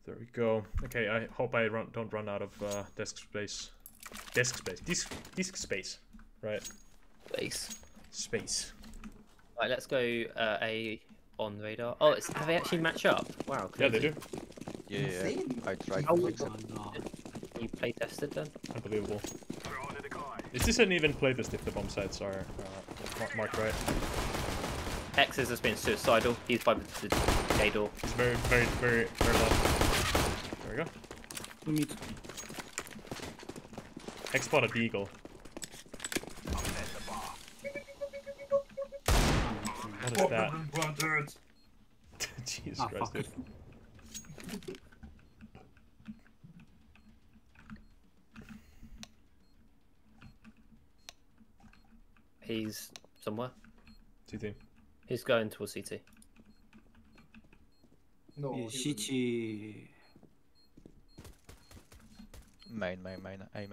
There we go. Okay, I hope I don't run out of disk space. Disk space. Right. Space. Right, let's go A on radar. Oh, have they actually matched up? Wow. Crazy. Yeah, they do. Yeah. I tried Oh to fix it. no. You play tested then? Unbelievable. Is this an even playtest if the bomb sites are marked right? X has just been suicidal. He's by the A door. He's very low. There we go. We need. X spotted the eagle. What is that? Jesus Christ, dude. He's somewhere. CT. He's going towards CT. No, Yeah, Shichi. Main, A main. There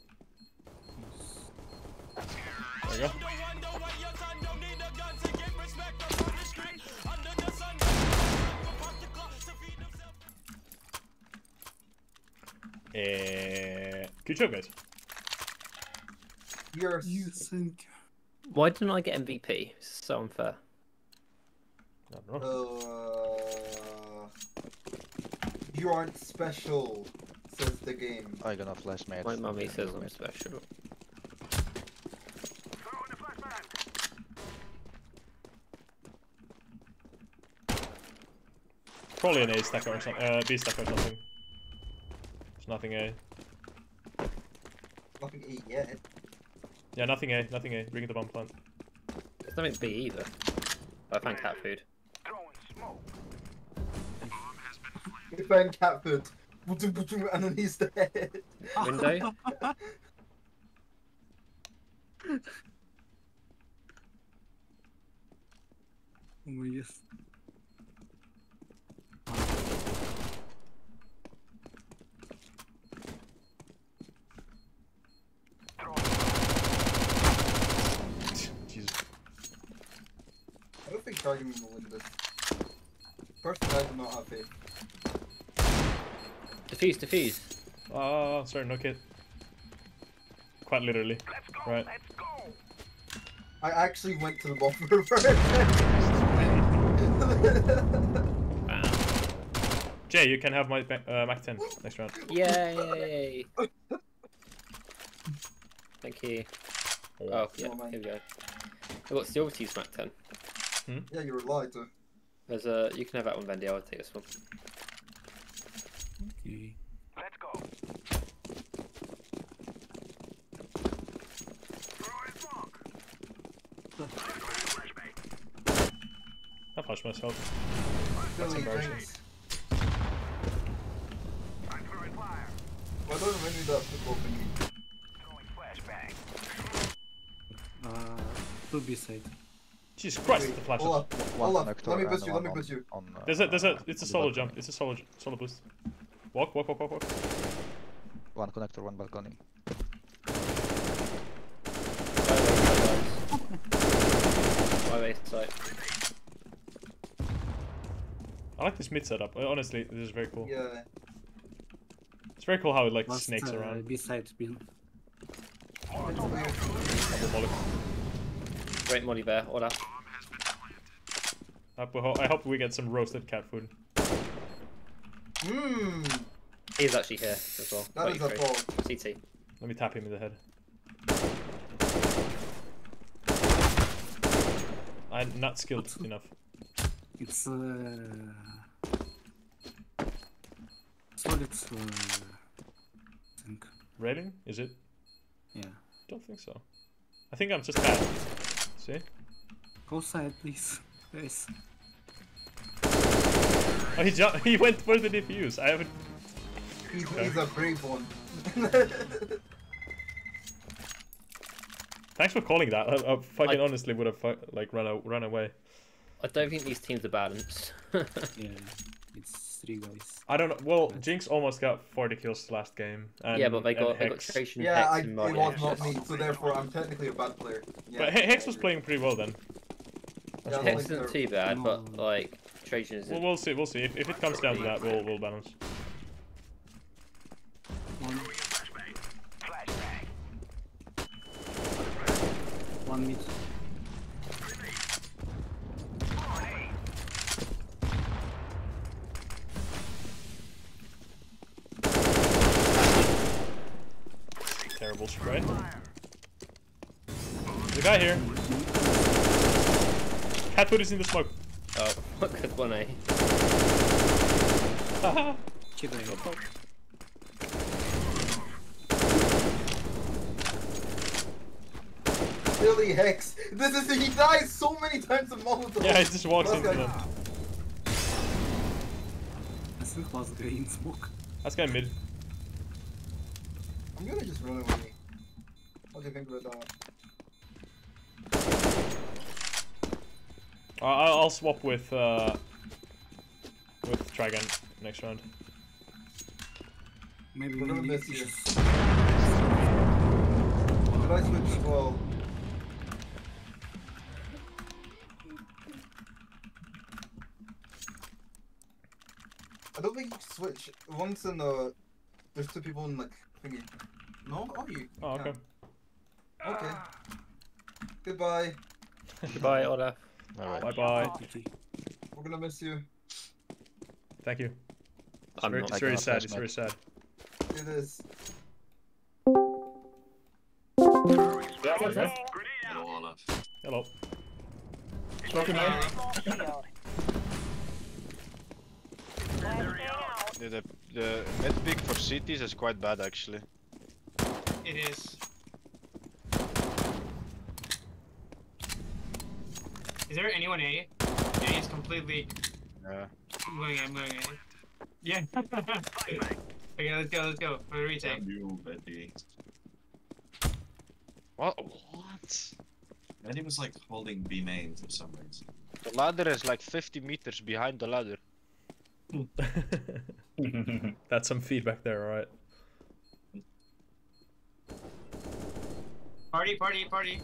we go. Good job, guys. You think? Why didn't I get MVP? It's so unfair. I don't know. You aren't special, says the game. I gonna flash match. My mummy says I'm special. Probably an A stacker or something. B stacker or something. There's nothing A. Nothing E yet. Yeah, nothing A. Bring it to bomb plant. There's nothing B either. I found cat food. We found cat food. And then he's dead. Window? Oh my yes. Jesus. I don't think Dragon will win this. Personally, I do not have faith. Defuse. Oh, sorry, no kit. Quite literally. Right. I actually went to the buffer first. Wow. Jay, you can have my Mac 10 next round. Yay! Thank you. Oh, yeah, Oh, man. here we go. I've got Silver Teeth Smack 10. Yeah, you were lied to. There's a. You can have that one, Bendy. I'll take this one. Okay. Let's go. I flashed myself. That's embarrassing. I'm throwing fire. Why don't we need that football thingy? Throwing flashbang. To be side. Jesus Christ, Wait, the flash. hold up, hold up. connector Let me and boost you, let me one boost you. on, It's a solo jump. It's a solo boost. Walk. One connector, one balcony. My way side. I like this mid setup. Honestly, this is very cool. Yeah. It's very cool how it like Last snakes around. B side bin. Double molly. Great Molly Bear. Order. I hope we get some roasted cat food. Mmm. He's actually here as well. That is a 23. fault. CT. Let me tap him in the head. I'm not skilled enough. It's solid. Think. Railing? Is it? Yeah. Don't think so. I think I'm just bad. See? Go side, please, guys. Oh, he went for the defuse. I haven't. He's a brave one. Thanks for calling that. I fucking honestly would have like run away. I don't think these teams are balanced. Yeah, it's 3 guys. I don't know. Well, Jinx almost got 40 kills last game. And, Yeah, but they got Hex. Trajan, Yeah, Hex, it and was Marty. not me, so therefore I'm technically a bad player. Yeah, But Hex was playing pretty well then. Yeah, Hex isn't too bad, but like Trajan is. Well, we'll see. If it comes down to that, we'll balance. One. Flashbang. One mid. Terrible spray. There's a guy here. Cat foot is in the smoke. Oh, good one, eh? Haha. Kid A. Billy Hex. This is he dies so many times a Molotov. Yeah, he just walks Last into guy. them. I think last guy in smoke. That's guy mid. I'm gonna just run it with me. What do you think about that one? I'll swap with Dragon next round. Maybe We're we gonna need miss you. issues. Did I switch? Well, I don't think you switch. Once in the there's two people in like thingy. No? Oh, you. Oh, okay. Yeah. Okay. Goodbye. Goodbye, Olaf. Alright. Bye bye. GG. We're gonna miss you. Thank you. I'm Very- not. it's very gonna sad. press It's very sad. It is. Hello. The mid pick for cities is quite bad actually. It is. Is there anyone A? A is completely. Yeah. I'm going A. I'm going A. Yeah. Okay, let's go. Let's go. For the retake. What? And he was like holding B main for some reason. The ladder is like 50 meters behind the ladder. That's some feedback there, alright. Party, party, party.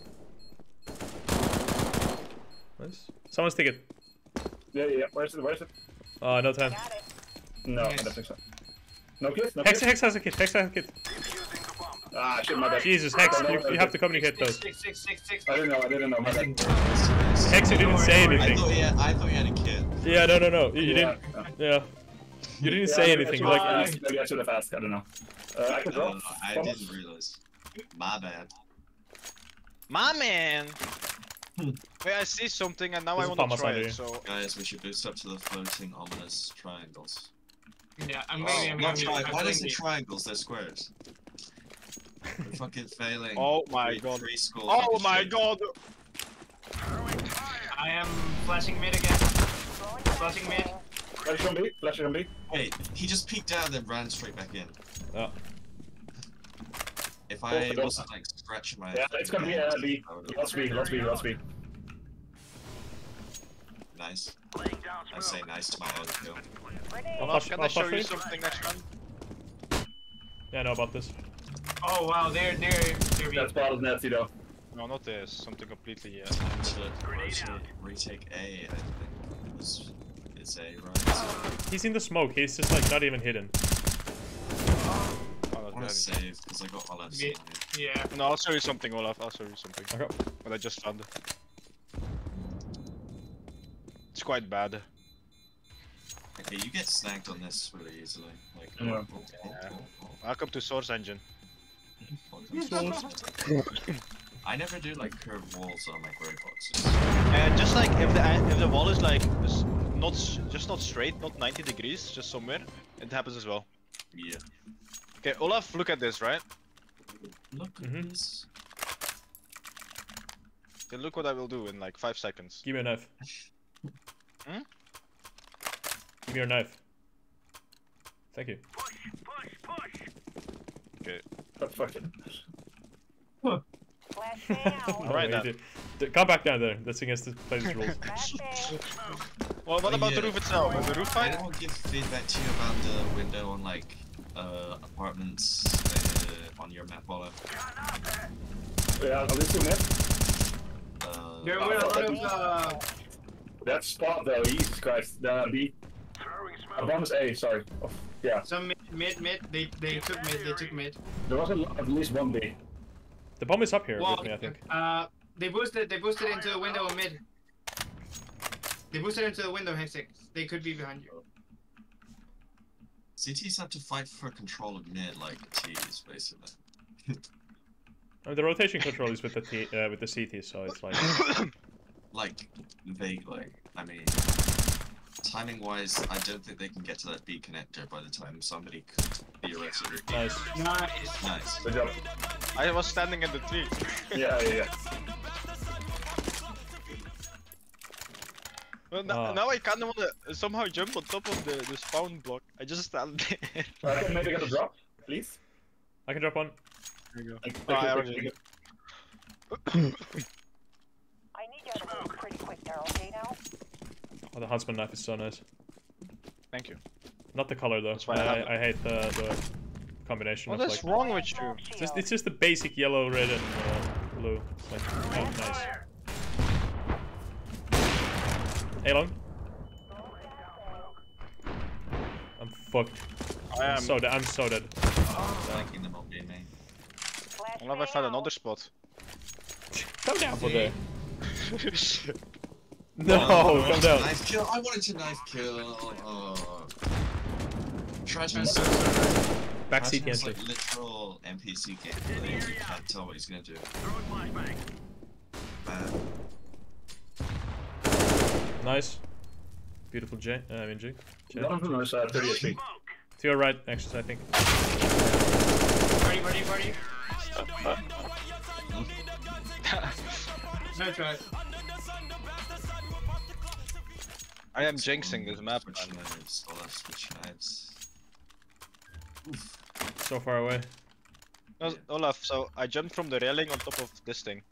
Nice. Someone's ticket. Yeah, yeah. Where's it? Where's it? No time. No, Nice. I don't think so. No kiss? No Hex, kiss? Hex has a kit. Hex has a kit. Ah, shit, my bad. Jesus, Hex, you have to communicate those. Six. I didn't know, my I bad. think Hex, you didn't say I anything. thought he had a kid. Yeah, no. You didn't. Yeah. You didn't say Yeah, anything. maybe Like, maybe I should have asked, I don't know. I can draw. I didn't realize. My bad. My man! Wait, I see something and now This I is want to Palmas try idea. it, so... Guys, we should boost up to the floating ominous triangles. Yeah, I'm Oh, going. Not I'm tri- going. why does it triangles? They're squares. We're fucking failing. Oh my god. Preschool Oh fucking my shit. god! I am flashing mid again. Flashing mid. Flash on B, flash on B. Wait, he just peeked out and then ran straight back in. Oh. If I wasn't like scratching my... Yeah, it's gonna be B. I would've- Last B, last B. Nice. I say nice to my own kill. Olaf, can I show flash you me? something next round? yeah, I know about this. Oh wow, they're B. That spot is nasty though. No, not this. Something completely... Time to retake A, I think. It's A, right? He's in the smoke. He's just like not even hidden. Oh, I that's want to bad. save because I got Olaf. Yeah. Yeah. No, I'll show you something, Olaf. I'll show you something. Okay. But I just found it. It's quite bad. Okay, you get snagged on this really easily. Like, Yeah. Welcome to Source Engine. I never do like curved walls on my gray boxes. And just like if the wall is like just not straight, not 90 degrees, just somewhere, it happens as well. Yeah. Okay, Olaf, look at this, right? Look at Mhm. this. Okay, look what I will do in like 5 seconds. Give me a knife. Hmm? Give me your knife. Thank you. Okay. Oh, fuck it. Alright No, then. come back down there. That's against the player's rules. Well, what Oh, about the yeah. roof itself? Is the roof fine? Anyone give feedback to you about the window on like apartments on your map, Olaf? Yeah, I'll do 2 mid. There were a lot of That spot though, Jesus Christ. The B. The bomb is A, sorry. Oh, yeah. Some mid. They took mid. There was at least one B. The bomb is up here Well, with me, I think. they boosted into the window in mid. They boosted into the window, Hextech. They could be behind you. CTs have to fight for control of mid like T's, basically. I mean, the rotation control is with the CT, so it's like Like, vaguely. I mean, timing-wise, I don't think they can get to that B connector by the time somebody could theoretically. nice. Nice. Nice. Good job. I was standing in the tree. Yeah. Well, now I kind of want to somehow jump on top of the spawn block. I just stand there. Can maybe get a drop, please? I can drop one. There you go. Thank I you. already did. I need you to move pretty quick there, okay now? Oh, the huntsman knife is so nice. Thank you. Not the color though. That's why I have it. I hate the combination What of is like. wrong with you? It's just the basic yellow, red, and blue. It's like, oh, nice. Hey, long. I'm fucked. I am. I'm so dead. Flanking them on B main. I love I found another spot. Come down for there. Shit. No, come down. Knife kill. I wanted to knife kill. Oh. Treasure's Backseat Treasure's entry. like literal NPC gameplay. You can't tell what he's gonna do. Nice. Beautiful J. I mean G. One of them is 30 HP. To your right, actually, I think. Party. No try. I am jinxing this map. Switch knives. All that switch knives. Oof. So far away. No, Olaf, so I jumped from the railing on top of this thing.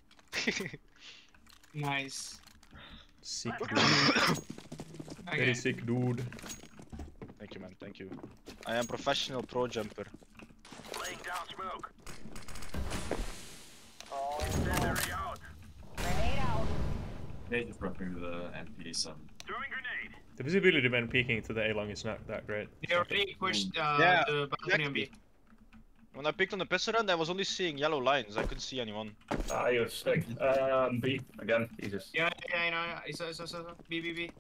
Nice. Sick dude. Okay. Very sick dude. Thank you, man. Thank you. I am professional pro jumper. Laying down smoke. Incendiary out. Grenade out. They just roughing the MP7. Throwing grenade. The visibility when peeking to the A-long is not that great. They already pushed Yeah, the balcony on B. When I picked on the pistol round, I was only seeing yellow lines. I couldn't see anyone. Ah, you stick. B again. Jesus. Yeah, I know. I saw. B.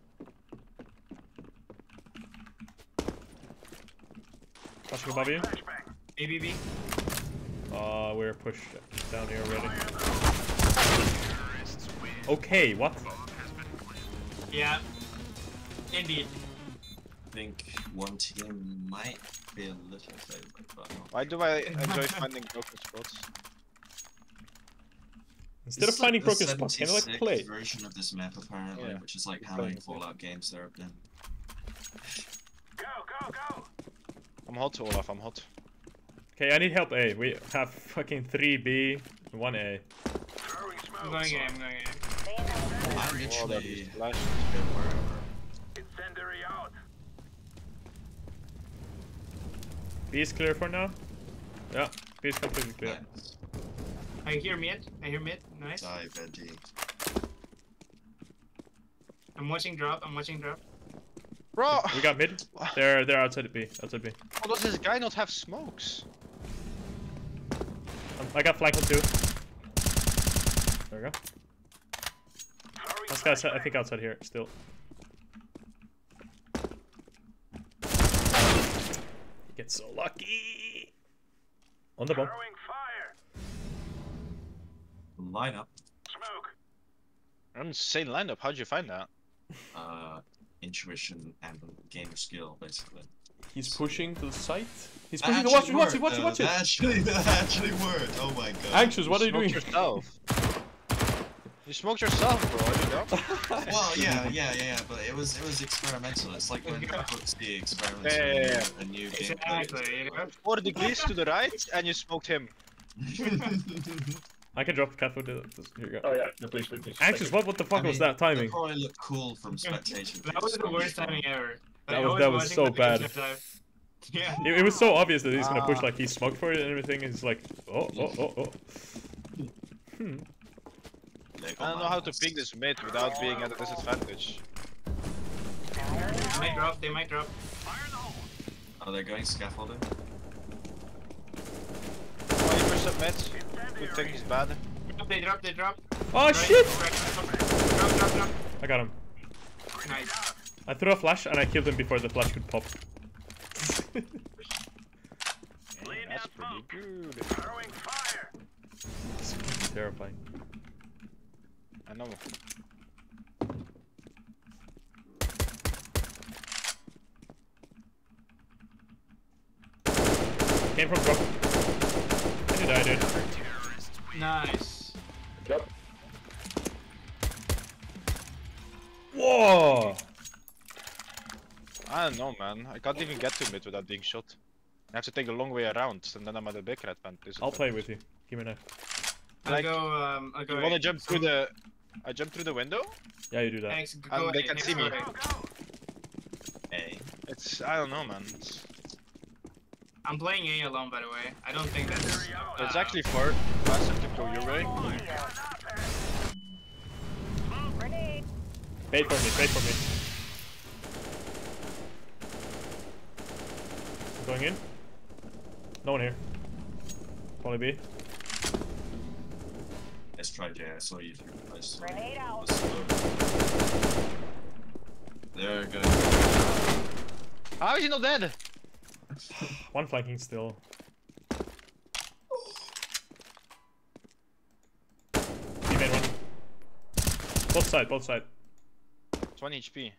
Flashing above you. B. We're pushed down here already. Okay, what? Yeah. Indeed. I think one team might be a little favored, but not. Why do I enjoy finding broken spots? Instead of finding broken spots, can I like 76th play? version of this map apparently, Yeah. which is like how many Fallout games there have been. Go. I'm hot, Olaf. I'm hot. Okay, I need help A. We have fucking 3 B, 1 A. Throwing smoke. I'm going in. I'm Oh, that literally is flash. go wherever. Incendiary out. B is clear for now. Yeah, B is completely clear. Nice. I hear mid. Nice. Dive, Eddie. I'm watching drop. Bro! We got mid. They're outside B. Outside B. How does this guy not have smokes? I got flank on 2. There we go. This guy's, I think, outside here still. You get so lucky. On the bomb. Throwing fire. Line up. Smoke. An insane lineup. How'd you find that? Intuition and game skill, basically. He's pushing to the site. He's That pushing. actually Watch worked, it. That actually worked. Oh my god. Anxious, what are you doing? Smoked yourself. You smoked yourself, bro. You know? Well, yeah, but it was experimental. It's like when Brooksy experiments Yeah. with a new gameplay. Exactly. You know? 4 degrees to the right, and you smoked him. I can drop cat food. Here you go. Oh yeah, please. Anxious, what the fuck I was mean, that timing? That probably looked cool from spectating. That was the worst timing ever. That Like, was I was so watching the bad. picture time. Yeah. It was so obvious that he's gonna push, like he smoked for it and everything. It's like, oh. I don't know how to ping this mid without being at a disadvantage. They might drop. They might drop. Oh, they're going scaffolding. Oh, he pushed up mid. Good thing he's bad. They drop. They drop. Oh Right, shit! Drop. I got him. Nice. I threw a flash and I killed him before the flash could pop. That's pretty good. It's fucking terrifying. I know. Came from drop. And you die, dude. Nice. Drop. Whoa! I don't know, man. I can't even get to mid without being shot. I have to take a long way around, and then I'm at a big red band. I'll play with you. Give me a knife. I'll go. I'll go. You wanna jump through the? I jump through the window. Yeah, you do that. Thanks. Go And they ahead, can Nick, see go me. ahead. A. It's I don't know, man. I'm playing A alone, by the way. I don't think that's. It's actually far faster to go your way. Grenade. Bait for me, bait for me. I'm going in. No one here. Probably B. Let's try J. I saw you through. I saw you. Grenade out. They're good. How is he not dead? One flanking still. B main one. Both side, both side. 20 HP.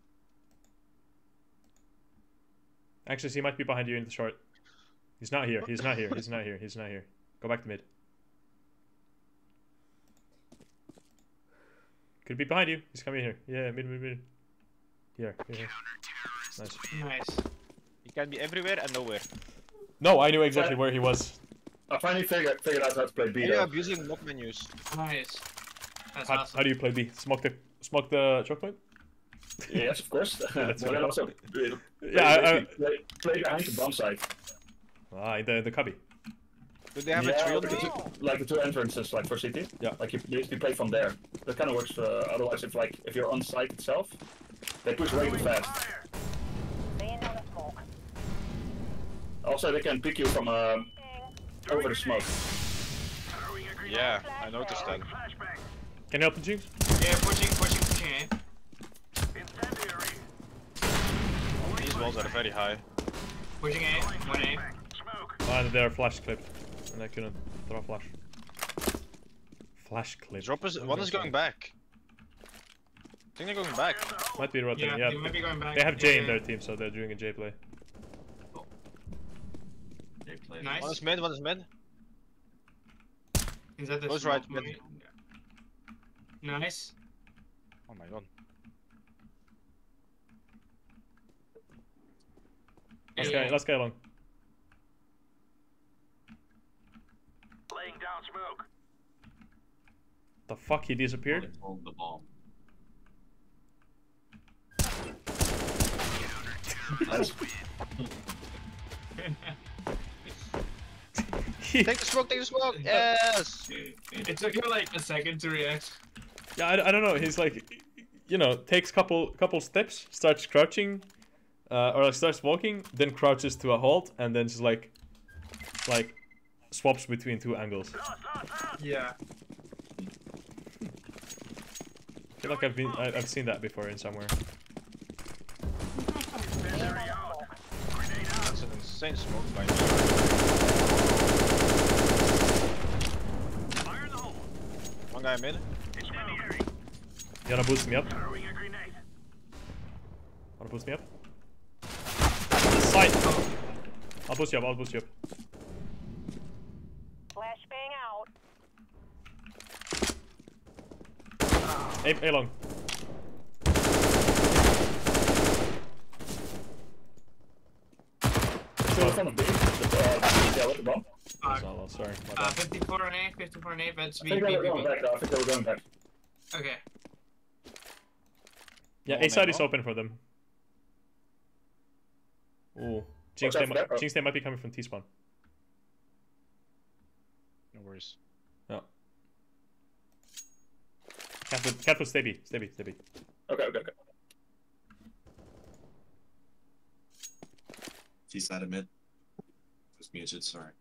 Actually, he might be behind you in the short. He's not here, he's not here, he's not here, he's not here. Go back to mid. Could be behind you. He's coming here. Yeah, mid. Here. Nice. Nice. He can be everywhere and nowhere. No, I knew exactly where he was. I finally figured out how to play B. Are you though. abusing lock menus? Nice. That's How awesome. do you play B? Smoke the choke point? Yes, of course. That's But right. then also Yeah, play behind the bomb site. in the cubby. Do they have Yeah, a trio? like the two entrances, like for city. Yeah. Like you play from there. That kind of works. Otherwise, if you're on site itself, they push way too fast. Laying down a smoke. Also, they can pick you from over the smoke. Yeah, I noticed that. Can you help the Jinx? Yeah, pushing A. These walls are very high. Pushing A. 1A. And they're flash clipped. And I couldn't throw a flash. Flash clip. Drop is one is going back. I think they're going back. Might be rotating, Yeah, yeah. they might be going back. They have J in Yeah. their team, so they're doing a J play. They play. Nice. One is mid, one is mid. Is that the Goes smoke right, mid. movie? Nice. Oh my god. Let's go along. Laying down smoke. The fuck, he disappeared? Hold the bomb. Take the smoke, take the smoke! Yes! It took him like a second to react. Yeah, I don't know. He's like, you know, takes couple steps, starts crouching, or like starts walking, then crouches to a halt, and then just like swaps between two angles. Yeah. I feel like I've seen that before in somewhere. That's an insane smoke by me. One guy mid. You wanna boost me up? Wanna boost me up? Side! I'll boost you up, I'll boost you up. Flashbang out. A long. Still in front of B. Yeah, with the bomb. Oh, sorry. my bad. 54 on A, 54 on A, that's I B, think B, they were B, going B. back though. I think they were going back. Okay. Yeah, Oh, A side man, is oh. open for them. Ooh. Jinx, out for that, bro. Jinx, they might be coming from T-spawn. No worries. No. Cat would stay B. Stay B. Okay. He's at a mid. Was muted, sorry.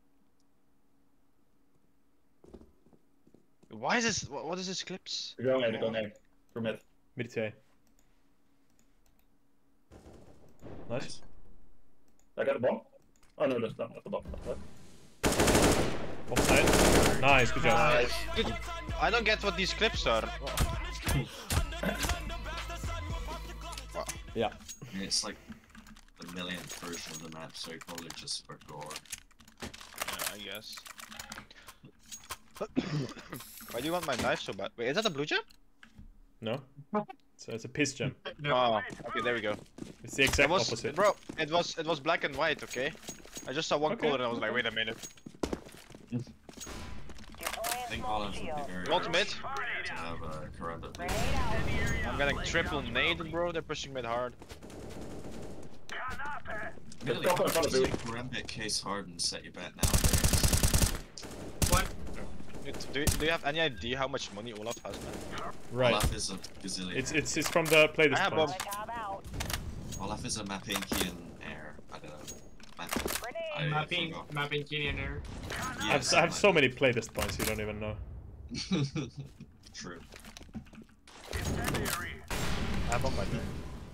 Why is this? What is this clips? Go ahead, go ahead. For mid. Mid to A. Nice. I got a bomb. Oh no, that's not the bomb. Offside. Nice, good job. Nice. Dude, I don't get what these clips are. Yeah. It's like the millionth version of the map, so probably just for gore. Yeah, I guess. Why do you want my knife so bad? Wait, is that a blue gem? No? So it's a piss gem. Oh, okay, there we go. It's the exact It was, opposite. bro. It was black and white. Okay. I just saw one Okay. color and I was like, wait a minute. I think all of them would be very Not mid. to have a Karamba. I'm getting triple naded, bro. They're pushing mid hard. Really, Top in front of you. Karamba case hard and set your bet nowadays. What? Do you have any idea how much money Olaf has, man? Right. Olaf is a gazillion. It's from the Playtest I have points. Olaf is a MapINK in air. I don't know. I Mapping forgot. Kinianer. Yes, I have so many Playtest points you don't even know. True. I have on my thing.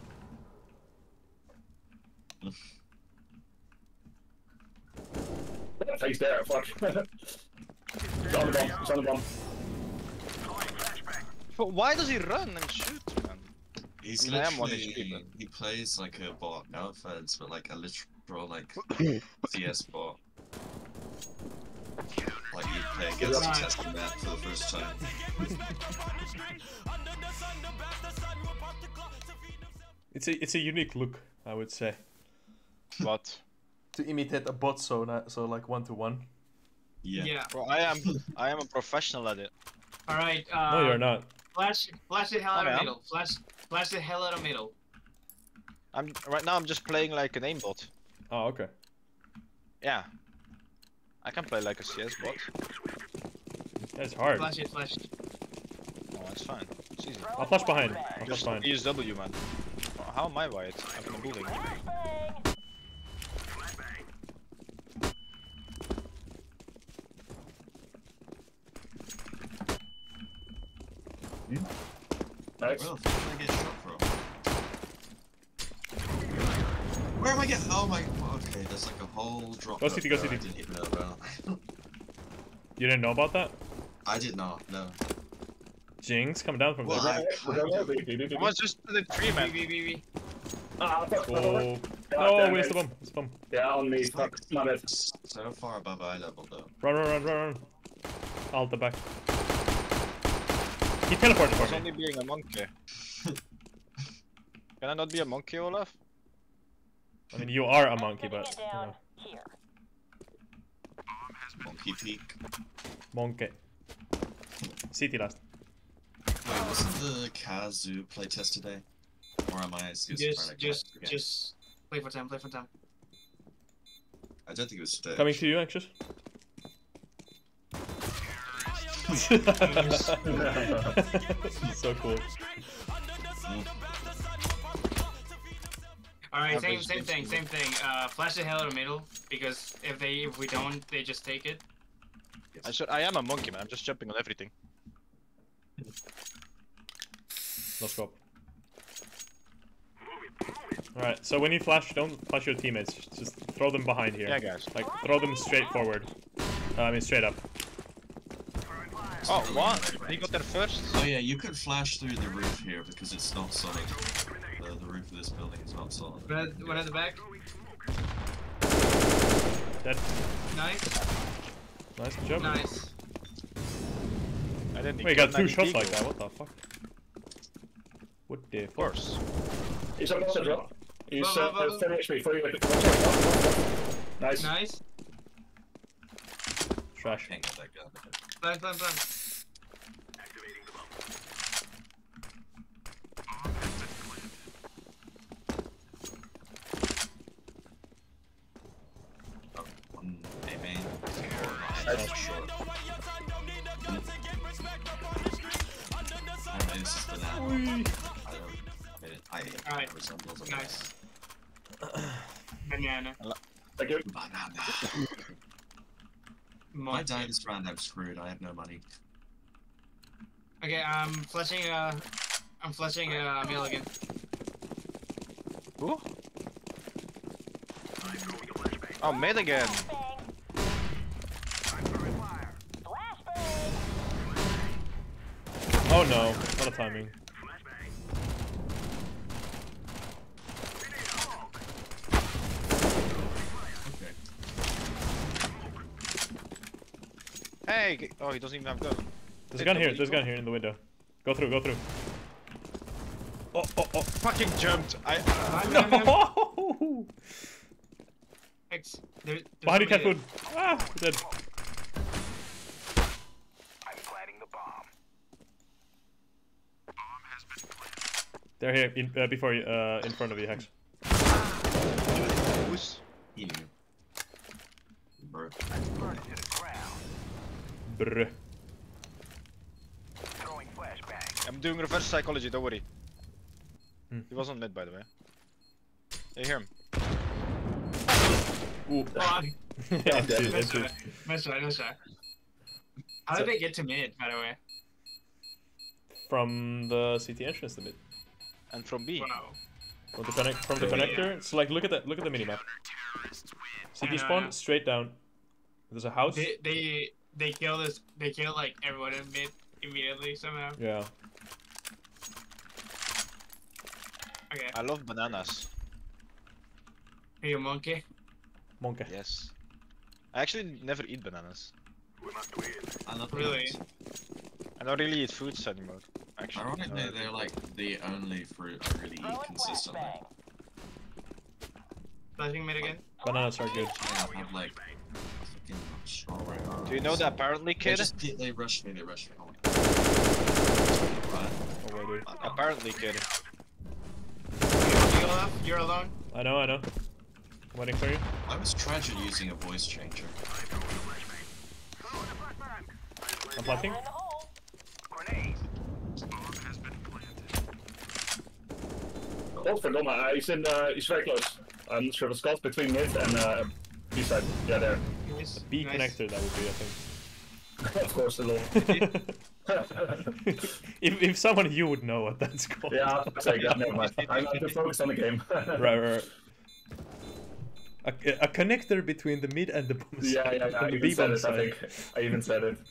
He's there, fuck. It's on the bomb, it's on the bomb. But why does he run and shoot, man? He's I mean, I am one literally, HP, but- he plays like a bot, no offense, but like a literal like CS bot. Like you play against a testing map for the first time. It's a unique look, I would say. What? To imitate a bot, so like 1-to-1. Yeah. Yeah. Bro, I am a professional at it. All right. No, you're not. Flash the hell out I of am. middle. Flash the hell out of middle. Right now I'm just playing like an aimbot. Oh, okay. Yeah. I can play like a CS bot. That's hard. Flash it, flash it. Oh, that's fine. It's easy. I'll flash behind. I'll flash Just behind. use W, man. How am I white? I'm in a building. Nice. Where the fuck did I get shot from? Where am I getting? Oh my. Okay, there's like a whole drop. Go city, go there I city. didn't even know about. You didn't know about that? I did not. No. Jinx coming down from Well, there. I was just the tree, man. B. Ah, fuck. Oh, God no, damn waste it. the bomb. Waste the bomb. Yeah, on me, fuck. My bad. So far above eye level though. Run. Alta back. He teleported I was for me. only being a monkey. Can I not be a monkey, Olaf? I mean, you are a monkey, but you know, Monkey peak. monkey. City last. Wait, wasn't the Kazu playtest today? Or am I Just play for time. I don't think it was today. Coming to you, anxious. So cool. All right, same thing. Flash the hell out of middle because if we don't, they just take it. I am a monkey, man. I'm just jumping on everything. No scope. Alright, so when you flash, don't flash your teammates. Just throw them behind here. Yeah, guys. Like, throw them straight forward. I mean, straight up. Oh, what? He got there first? Oh yeah, you could flash through the roof here because it's not solid. The roof of this building is not solid. One at the back. Dead. Nice. Nice, good job. Nice. I didn't Wait, you got two 90 shots like eagle. that, what the fuck? What the Of course. He's on the drop. He's Go. 30 HP, 40 Nice. Nice. Trash. Can't get that gun. Plan. Oh, one A main. Nice. Short. Alright, this is the now. I Alright. resembles a Nice. Banana. Thank you. Banana. If I die this round, I'm screwed. I have no money. Okay, I'm flashing Milligan. Who? Oh, mid again. Oh no, not a timing. Okay. Hey! Oh, he doesn't even have gun. There's a gun here. There's a gun here in the window. Go through. Go through. Oh, oh, oh! Fucking jumped. No! X. Behind you, cat food. Ah, dead. I'm planting the bomb. Bomb has been planted. They're here, before you, in front of you, Hex. Who's? He knew. Bro. Burn it to the ground. Brr. Throwing flashbang. I'm doing reverse psychology, don't worry. Hmm. He was on mid, by the way. You hear him? Ooh. Oh, Yeah, dude, nice dude. try. Nice try. Nice try. How did they get to mid, by the way? From the CT entrance to mid. And from B. Wow. From the connector. It's like look at the minimap. CT spawn straight down. There's a house. They kill this. They kill like everyone in mid immediately somehow. Yeah. Okay. I love bananas. Are you a monkey? Monkey. Yes. I actually never eat bananas. We must win. I love Really? bananas. I don't really eat fruits anymore. Actually. Ironically, they're like the only fruit I really eat consistently. Flashing mid again. Bananas are good. Yeah, I have like fucking strawberry. Do you know the apparently kid? They rushed me. They rushed me. Right. Oh, wait, dude. Apparently kid. You left. You're alone. I know. I'm waiting for you. I was tragic using a voice changer. I'm planting. Grenade. Bomb has been planted. Godverdomme, he's very close. I'm not sure the Scott between mid and B side. Yeah, there. Nice. B Nice. connector, that would be, I think. Of course, the little. if someone you would know what that's called. Yeah, I'll say that. Never mind. I'm too focused on the game. Right. A connector between the mid and the bomb side. Yeah. I and the even B said bomb it. I side. think I even said it.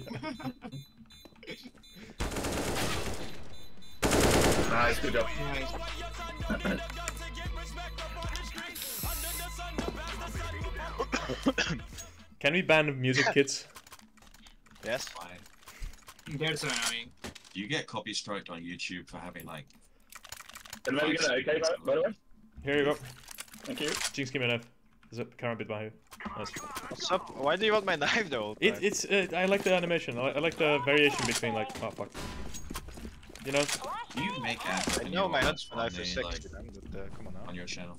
Yeah. Nice, good job. Nice. Can we ban music kits? Yes. Fine. They're so annoying. Do you get copy striked on YouTube for having like? And then you get an AK, by the way. Here you go. Thank you. Jinx, give me a knife. There's a camera bit behind you. Nice. What's up? Why do you want my knife though? It's I like the animation. I like the variation between like fuck. You know? Do you make ads? I when know you my watch husband on knife the, is sexy, like, man, but come on now. on your channel?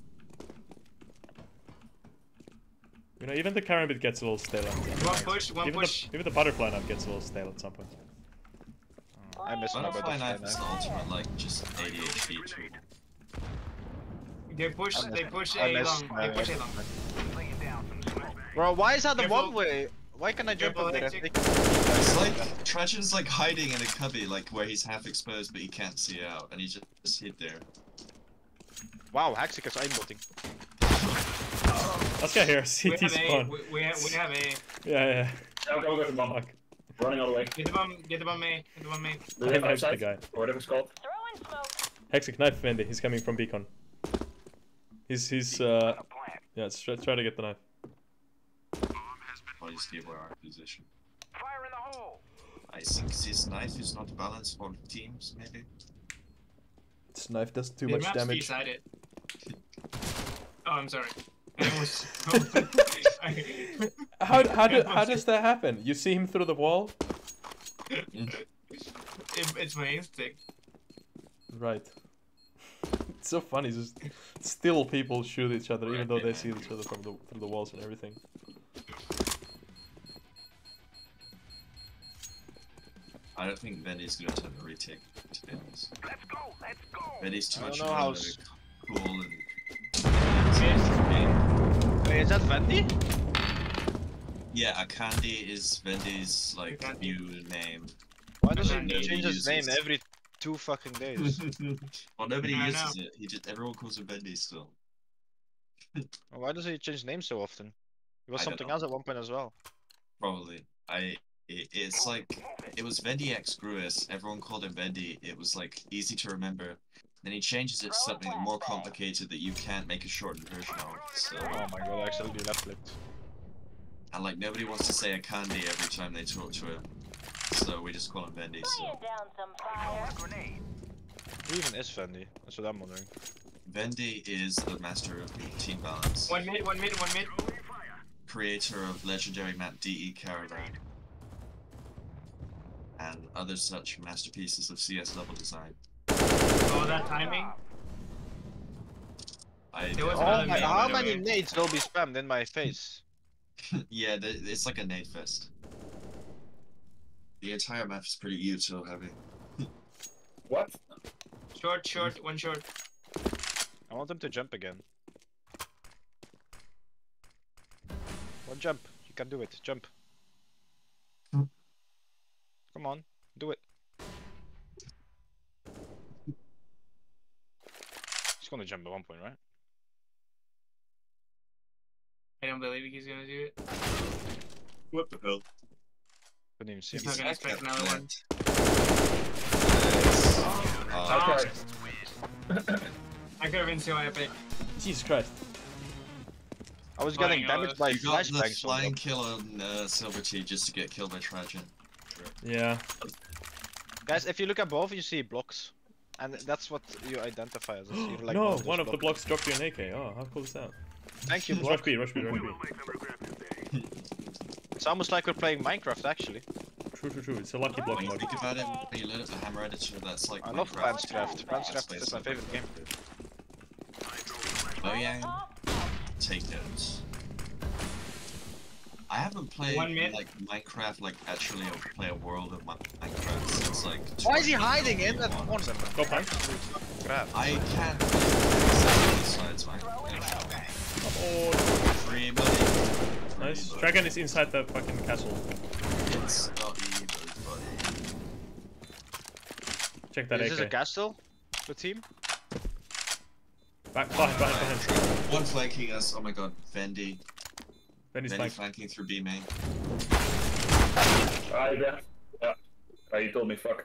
You know, even the karambit gets a little stale. One push. One push. Even the butterfly knife gets a little stale at some point. I miss my Butterfly butterfly knife is the knife. ultimate like just ADHD tool. They push. They push I A miss long. my They push A long. Laying down some flashbang. Bro, why is that the Careful. one way? Why can I jump Careful, over there? Hectic. It's like Trajan's like hiding in a cubby, like where he's half exposed but he can't see out, and he just hid there. Wow, Hexic is aimbotting. Let's get here. We CT have A. spawn. We have A. Yeah. Go to the bomb. Fuck. Running all the way. Get the bomb. Get the bomb A. Get the bomb A. We have The outside, guy. or whatever it's called. Throwing smoke. Hexic knife Wendy. He's coming from beacon. He's A plant. yeah. Let's try to get the knife. Or just give our position. Fire in the hole. I think this knife is not balanced for teams, maybe. This knife does too The much map's damage. B-sided. Oh, I'm sorry. I almost- How does that happen? You see him through the wall? It's my instinct. Right. It's so funny. Just still people shoot each other even though they see each other from through the walls and everything. I don't think Benny's gonna turn a retake, to be honest. Let's go. Let's go. Benny's too I much don't know of how a cool and... Yes. Wait, is that Vendy? Yeah, Akandi is Vendy's like Akandi. new name. Why does he Nobody change his name uses. every 2 fucking days? Well, nobody Yeah, I uses it. Everyone calls him Vendy still. Why does he change names so often? It was I don't something know. else at one point as well. Probably. It's like it was Vendy X Gruis. Everyone called him Vendy. It was like easy to remember. Then he changes it to something more complicated that you can't make a shortened version of. So, Oh my god, I accidentally left clicked. and like nobody wants to say Akandi every time they talk to him. So we just call him Vendy. So down some fire. Grenade. Who even is Vendy? That's what I'm wondering. Vendy is the master of team balance, One mid. creator of legendary map DE Caravan, and other such masterpieces of CS level design. Oh, that timing. There was Oh another my, mid, how by the many way. nades will be spammed in my face? Yeah, it's like a nade fest. The entire map is pretty util heavy. What? Short, one short. I want them to jump again. One jump. You can do it. Jump. Come on. Do it. He's gonna jump at one point, right? I don't believe he's gonna do it. What the hell? Couldn't even see He's him. not gonna expect another one. Okay. I could have been so epic. Jesus Christ. I was getting Flying damaged by You got the flashbangs. flying kill on Silver Tea just to get killed by Trajan. Yeah. Guys, if you look above, you see blocks. And that's what you identify as. You're like, No, those one of the blocks. blocks dropped you an AK. Oh, how cool is that? Thank you, Rush block. B, rush B, rush B. Make some regret today. It's almost like we're playing Minecraft, actually. True. It's a lucky block When you mod. think about it, when you load up the hammer editor, that's like I love Minecraft. Planscraft. Planscraft is my favorite game. Oh yeah. Take notes. I haven't played 1 mid. like Minecraft, like actually play a world of Minecraft since like. Why is he hiding in that 2021. corner? Go plant. Crap. I can't. These sides, man. Oh, Free buddy. nice. Free, buddy. Dragon is inside the fucking castle. It's not evil, buddy. Check that Is this a AK. castle? The team? Behind. One flanking us. Oh my god, Vendy. Benny's Vendy flank. flanking through B main. Yeah. You told me fuck.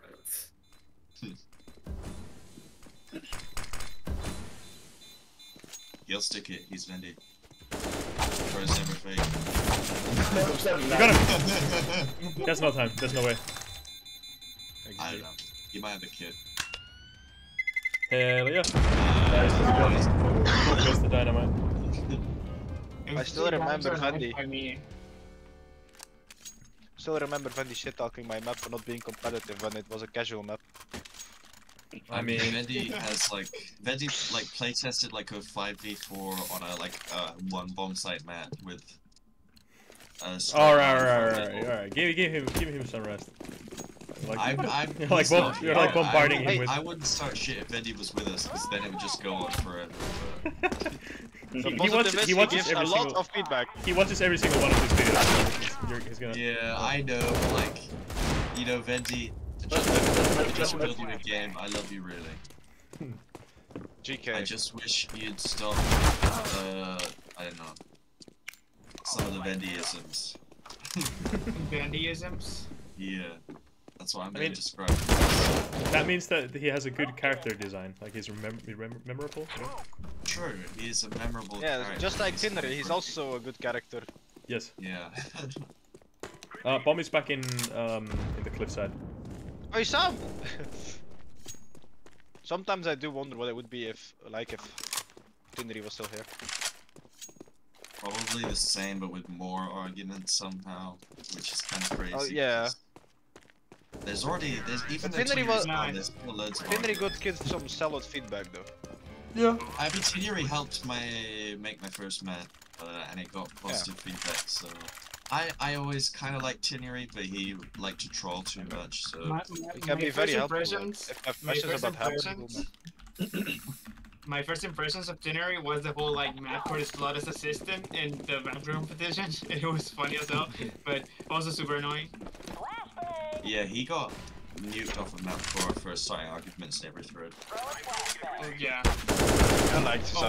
He'll stick it. He's Vendy. First ever fake. You got him! There's no time. There's no way. I don't know. He might have a kid. Hell yeah. Nice. Goes the dynamite. I still remember Vendy. Still remember Vendy shit talking my map for not being competitive when it was a casual map. I mean, Vendy has like play tested like a 5v4 on a like one bomb site map with. Alright. Give him some rest. Like, you're like bombarding him with. I wouldn't start shit if Vendy was with us, because then it would just go on forever. He watches gives a every lot single. of feedback. He watches every single one of his videos. He's gonna. Yeah, I know, but like, you know, Vendy, just build you a game. I love you really. GK. I just wish you'd stop. I don't know. Some of the Vendyisms. Bandyisms. Yeah, that's what I'm gonna describe. That means that he has a good character design. Like he's memorable. Yeah? True, he's a memorable Yeah, character. just like Tinnery, he's also a good character. Yes. Yeah. Bomb is back in the cliffside. Oh, you saw him! Sometimes I do wonder what it would be if Tinnery was still here. Probably the same, but with more arguments somehow, which is kind of crazy. Oh yeah. There's even though Tinnery was there's still loads of Tinnery arguments. got give some solid feedback though. Yeah. I mean, Tinnery helped make my first map, and it got positive feedback. So I always kind of liked Tinnery, but he liked to troll too much. So It can be very helpful. Like, if I have questions about how people my first impressions of January was the whole like map is flawless assistant in the map competition. It was funny as hell, but also super annoying. Yeah, he got nuked off of MapCore for starting arguments in every thread. Oh, yeah. I liked his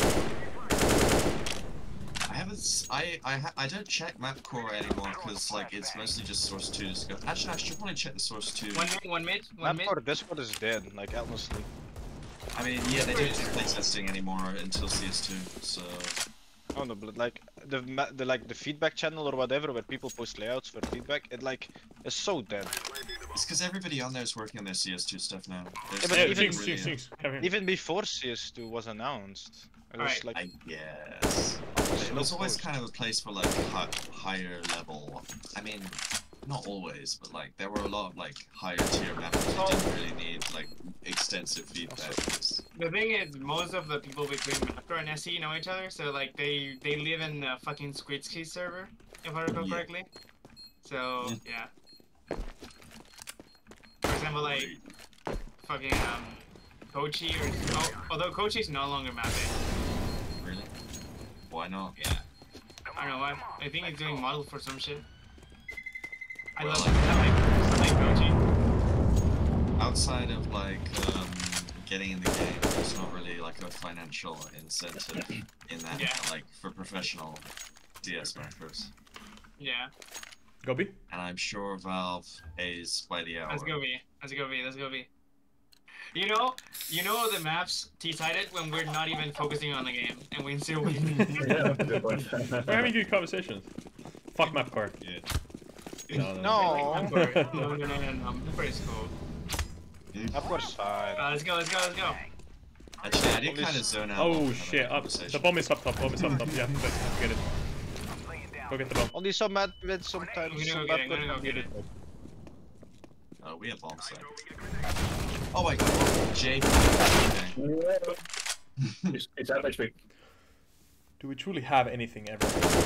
I haven't. I don't check MapCore anymore because like it's mostly just source 2 discuss. Actually, I should probably check the source 2. One mid. MapCore Discord is dead, like honestly. I mean, yeah, they don't do playtesting anymore until CS2, so. Oh no, but like the feedback channel or whatever where people post layouts for feedback, it like is so dead. It's because everybody on there is working on their CS2 stuff now. Yeah, but even before CS2 was announced, it was like. I guess. It was always kind of a place for like higher level. I mean, not always, but like there were a lot of like higher tier maps that didn't really need like extensive feedback. The thing is, most of the people between Macro and SE know each other, so like they live in a fucking Squidski server, if I recall correctly. So yeah. For example, like fucking Kochi or although Kochi's no longer mapping. Really? Why not? Yeah. I don't know why. I think he's doing model for some shit. I Well, love I like Kochi. Outside of like getting in the game, there's not really like a financial incentive in that, like for professional DS macros. Yeah. Go B. And I'm sure Valve pays by the hour. Let's go B. Let's go B. Let's go B. You know the maps T-sided when we're not even focusing on the game and we still win. We're having good conversations. Fuck MapCore. Yeah. No. No, MapCore is cool. MapCore's fine. Let's go. Actually, I did kind of zone out. Oh shit, up. The bomb is up top, yeah, get it. Go get the bomb. Only some mad with sometimes. I'm gonna go get it. Oh, we have bomb site. Oh my god, Jay. It's out of HP. Do we truly have anything ever?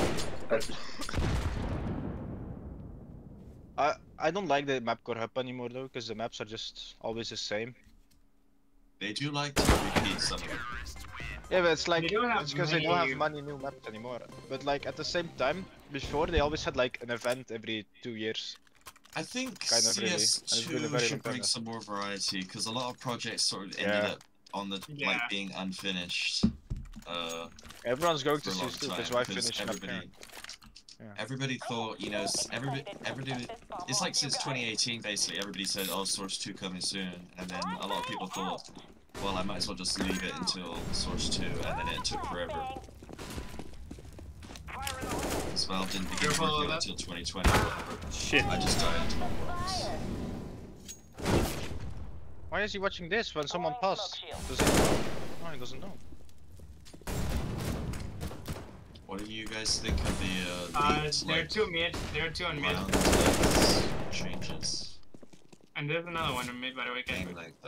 I don't like the MapCore hub anymore though, because the maps are just always the same. They do like to repeat some of them. Yeah, but it's like it's because they don't have many new maps anymore. But like at the same time, before they always had like an event every 2 years. I think kind of CS2 should bring some more variety because a lot of projects sort of ended up on the like being unfinished. Everyone's going to for a long CS2 time, because why because finish everybody, everybody thought, you know, everybody. It's like since 2018, basically, everybody said, "Oh, Source 2 coming soon," and then a lot of people thought, "Well, I might as well just leave it until Source 2," and then it took forever. Valve didn't begin working on it until 2020 or whatever. Shit. I just died into my box. Why is he watching this when someone passed? Does he know? No, he doesn't know. What do you guys think of the There are two mid. There are two on mid. Changes? And there's another one on mid, by the way. Game length.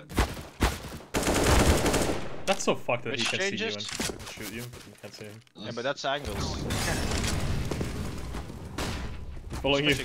That's so fucked that Which he can changes? see you and shoot you, but you can't see him. Yeah, but that's angles. Following you.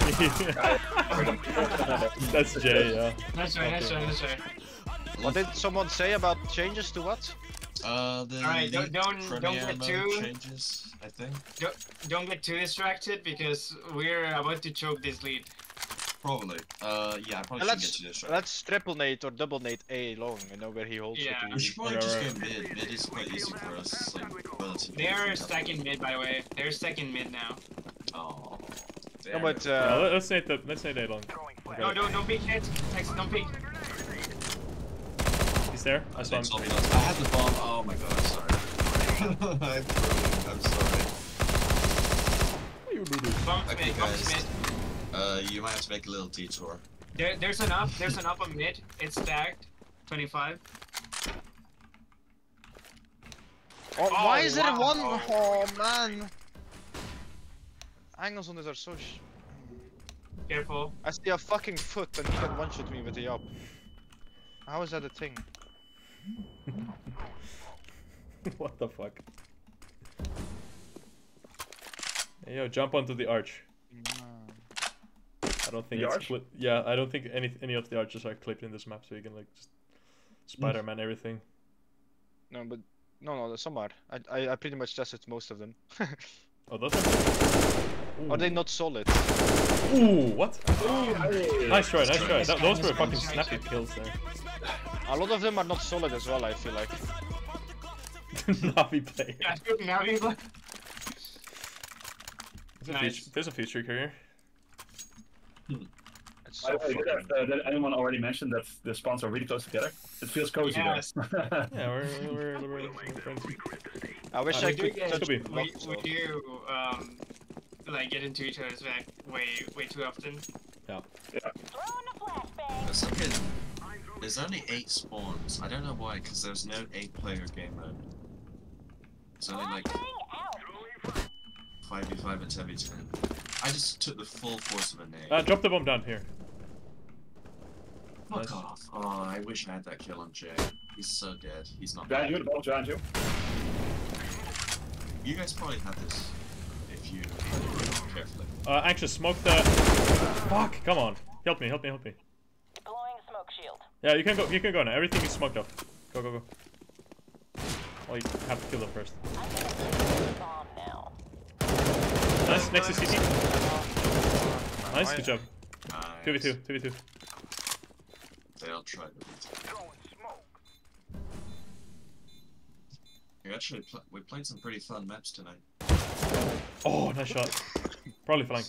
That's Jay, yeah. Nice try. What did someone say about changes to what? Alright, don't get too changes, I think. Don't get too distracted because we're about to choke this lead. Probably. Yeah, I probably should get too distracted. Let's triple nade or double nade A long, you know where he holds it. We should probably just go mid. Mid is quite easy for us. Like, relatively. They're second mid, by the way. They're second mid now. Oh. No, but let's say A long. No, don't peek yet. Text, don't peek. He's there. I saw him. I had the bomb. Oh my god, I'm sorry. I'm sorry. Okay, guys. You might have to make a little detour. There's an up on mid. It's stacked. 25. Oh, why is there one? Oh man. Angles on this are so Careful. I see a fucking foot and he can one-shot me with the up. How is that a thing? What the fuck? Hey, yo, jump onto the arch. I don't think it's clipped. Yeah, I don't think any of the arches are clipped in this map, so you can like just Spider-Man everything. No, but no, some are. I pretty much tested most of them. Oh, those are. Are they not solid? Ooh, what? Hey. Nice try, nice try. Those were fucking snappy kills there. A lot of them are not solid as well, I feel like. Navi player. Yeah, now he's like. There's a feature here. It's By so the way, did anyone already mention that the spawns are really close together? It feels cozy Yes. there. Yeah, we're friends. I wish Ah, I we could do- touch could be. block, so- We do like get into each other's back way too often. Yeah. There's only 8 spawns. I don't know why, because there's no 8-player game mode. It's only like 5v5 and 10v10. I just took the full force of a nade. Drop the bomb down here. Fuck nice. off. Oh, I wish I had that kill on Jay. He's so dead. He's not Behind dead. you, the ball's behind you. You guys probably have this if you look carefully. Anxious, smoke the. Fuck! Come on, help me. Deploying smoke shield. Yeah, you can go now. Everything is smoked up. Go. Well, you have to kill them first. I'm gonna place the bomb now. Nice, next to CT. Nice, good job. Nice. 2v2. They'll try to beat it. We played some pretty fun maps tonight. Oh, nice shot. Probably flank.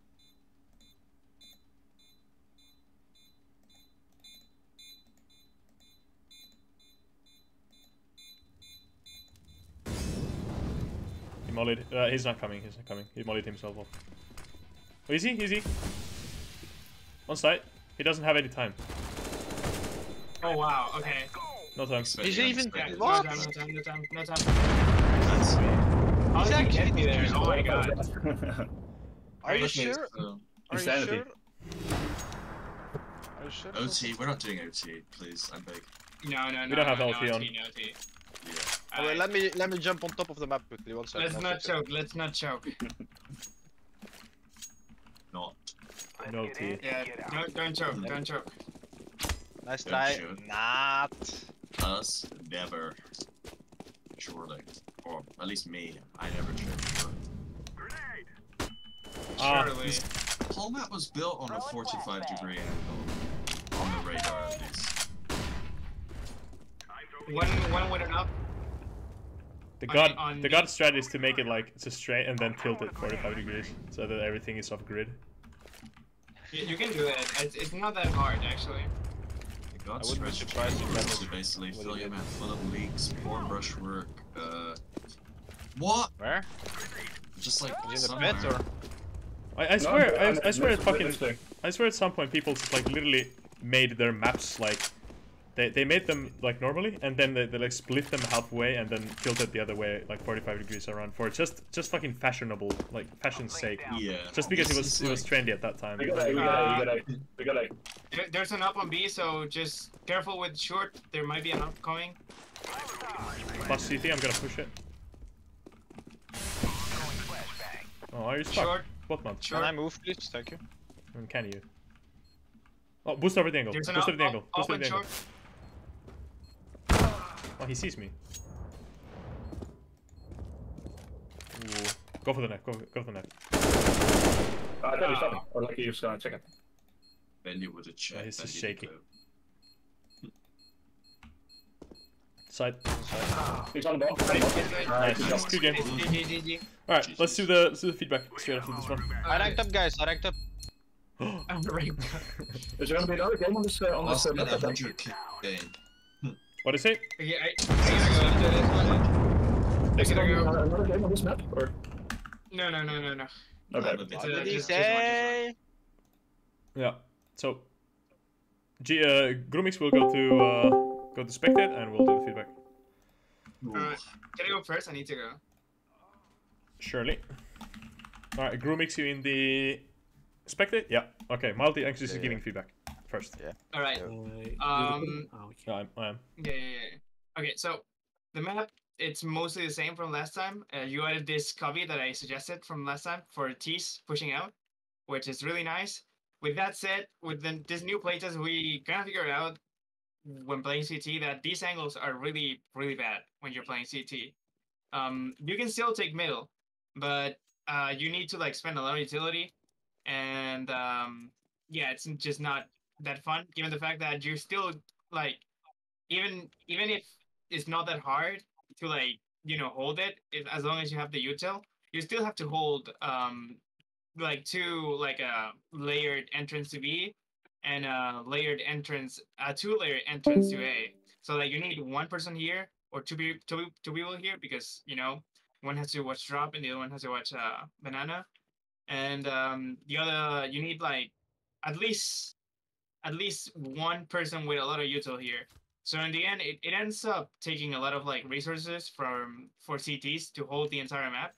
He mollied. He's not coming. He mollied himself off. Oh, easy. On site. He doesn't have any time. Oh wow. Okay. No time. He's even Yeah, what? No time. That's How He's did he actually get me there? Oh my god. Are you Okay, sure? so, Are you Insanity. sure? Are you sure? OT, we're not doing OT, please. I beg. No. We don't have no, LT on. No. Yeah. Alright, let me jump on top of the map quickly. One second. Let's not choke. Let's not choke. Not. No T. Yeah. Don't choke. Don't choke. Nice Don't try. shoot. Not. Us, never. Surely. Or at least me. I never should. Surely. The whole map was built on a 45-degree angle. On the radar, at least. One went up. The on god strategy is to make it like it's a straight and then tilt it 45 degrees so that everything is off grid. You can do it. It's not that hard actually. The god I wouldn't be strategy surprised if that is was to basically what fill he your did. map full of leaks, poor brushwork, What? Where? Just like Is he in the somewhere. pit or? I swear, I swear at fucking, Interesting. I swear at some point people just like literally made their maps like, they made them like normally and then they like split them halfway and then tilted the other way like 45 degrees around for just fucking fashionable, like fashion's sake. Yeah. Just because This it is was trendy at that time. We got A. There's an up on B, so just careful with short. There might be an up coming. Plus CT, I'm gonna push it. Oh, are you stuck? Short. What man? Can I move, please? Thank you. Can you? Oh, boost over the angle. There's an Boost up, over the angle. up Boost over and the angle. short. Oh, he sees me. Ooh. Go for the neck. Go for the neck. I thought he stopped. Or like he was gonna check it. Bendy with a check. Yeah, he's just Bendy shaking. to go. Side. He's on the ball. Nice. Good game. GG. Alright, let's do the feedback straight after this one. I ranked up, guys. I ranked up. I'm ranked. Is there gonna be another game on this map? Last minute 100k game. What is it? Okay, I gotta go after this one. Is there I gotta gonna go. be another game on this map? Or No. okay. It's What did he just say? Yeah. So, Grum1x will go to spectate and we'll do the feedback. Can I go first? I need to go. Surely. Alright, Grum1x, you in the spectate? Yeah. Okay, Malty anxious is giving feedback first. Yeah. All right. Okay. Yeah, I am. Yeah. Okay, so the map, it's mostly the same from last time. You added this copy that I suggested from last time for T's pushing out, which is really nice. With that said, with this new playtest, we kind of figured out when playing CT that these angles are really really bad when you're playing CT. You can still take middle, but you need to like spend a lot of utility, and yeah, it's just not that fun given the fact that you're still like even if it's not that hard to like hold it as long as you have the util, you still have to hold like a layered entrance to B and a layered entrance, a two-layered entrance to A. So like you need one person here or two people here because one has to watch drop and the other one has to watch banana, and the other you need like at least one person with a lot of util here. So in the end, it ends up taking a lot of like resources for CTs to hold the entire map.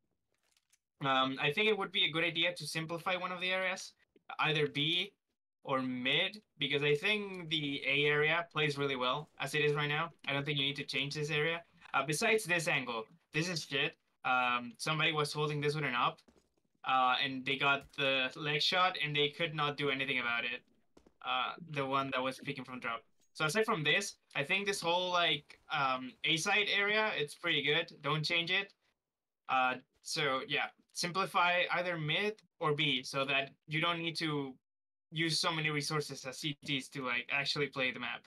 I think it would be a good idea to simplify one of the areas, either B or mid, because I think the A area plays really well as it is right now. I don't think you need to change this area. Besides this angle, this is shit. Somebody was holding this with an up, and they got the leg shot, and they could not do anything about it. The one that was peeking from drop. So aside from this, I think this whole like A side area, it's pretty good. Don't change it. So yeah, simplify either mid or B so that you don't need to use so many resources as CTs to like actually play the map.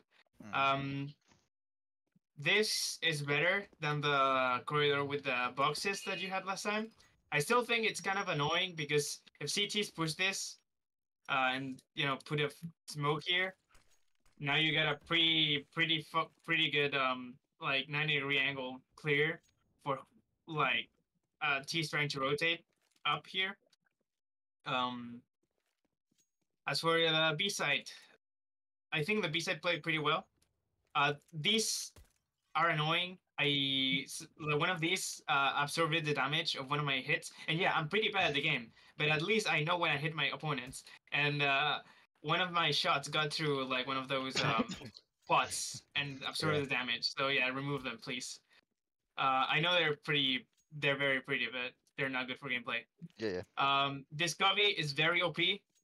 This is better than the corridor with the boxes that you had last time. I still think it's kind of annoying because if CTs push this and put a smoke here, now you got a pretty good like 90-degree angle clear for like T's trying to rotate up here. As for the B side, I think the B side played pretty well. These are annoying. One of these absorbed the damage of one of my hits, and yeah, I'm pretty bad at the game, but at least I know when I hit my opponents. And one of my shots got through like one of those pots and absorbed the damage. So yeah, remove them, please. I know they're very pretty, but they're not good for gameplay. Yeah. This copy is very OP.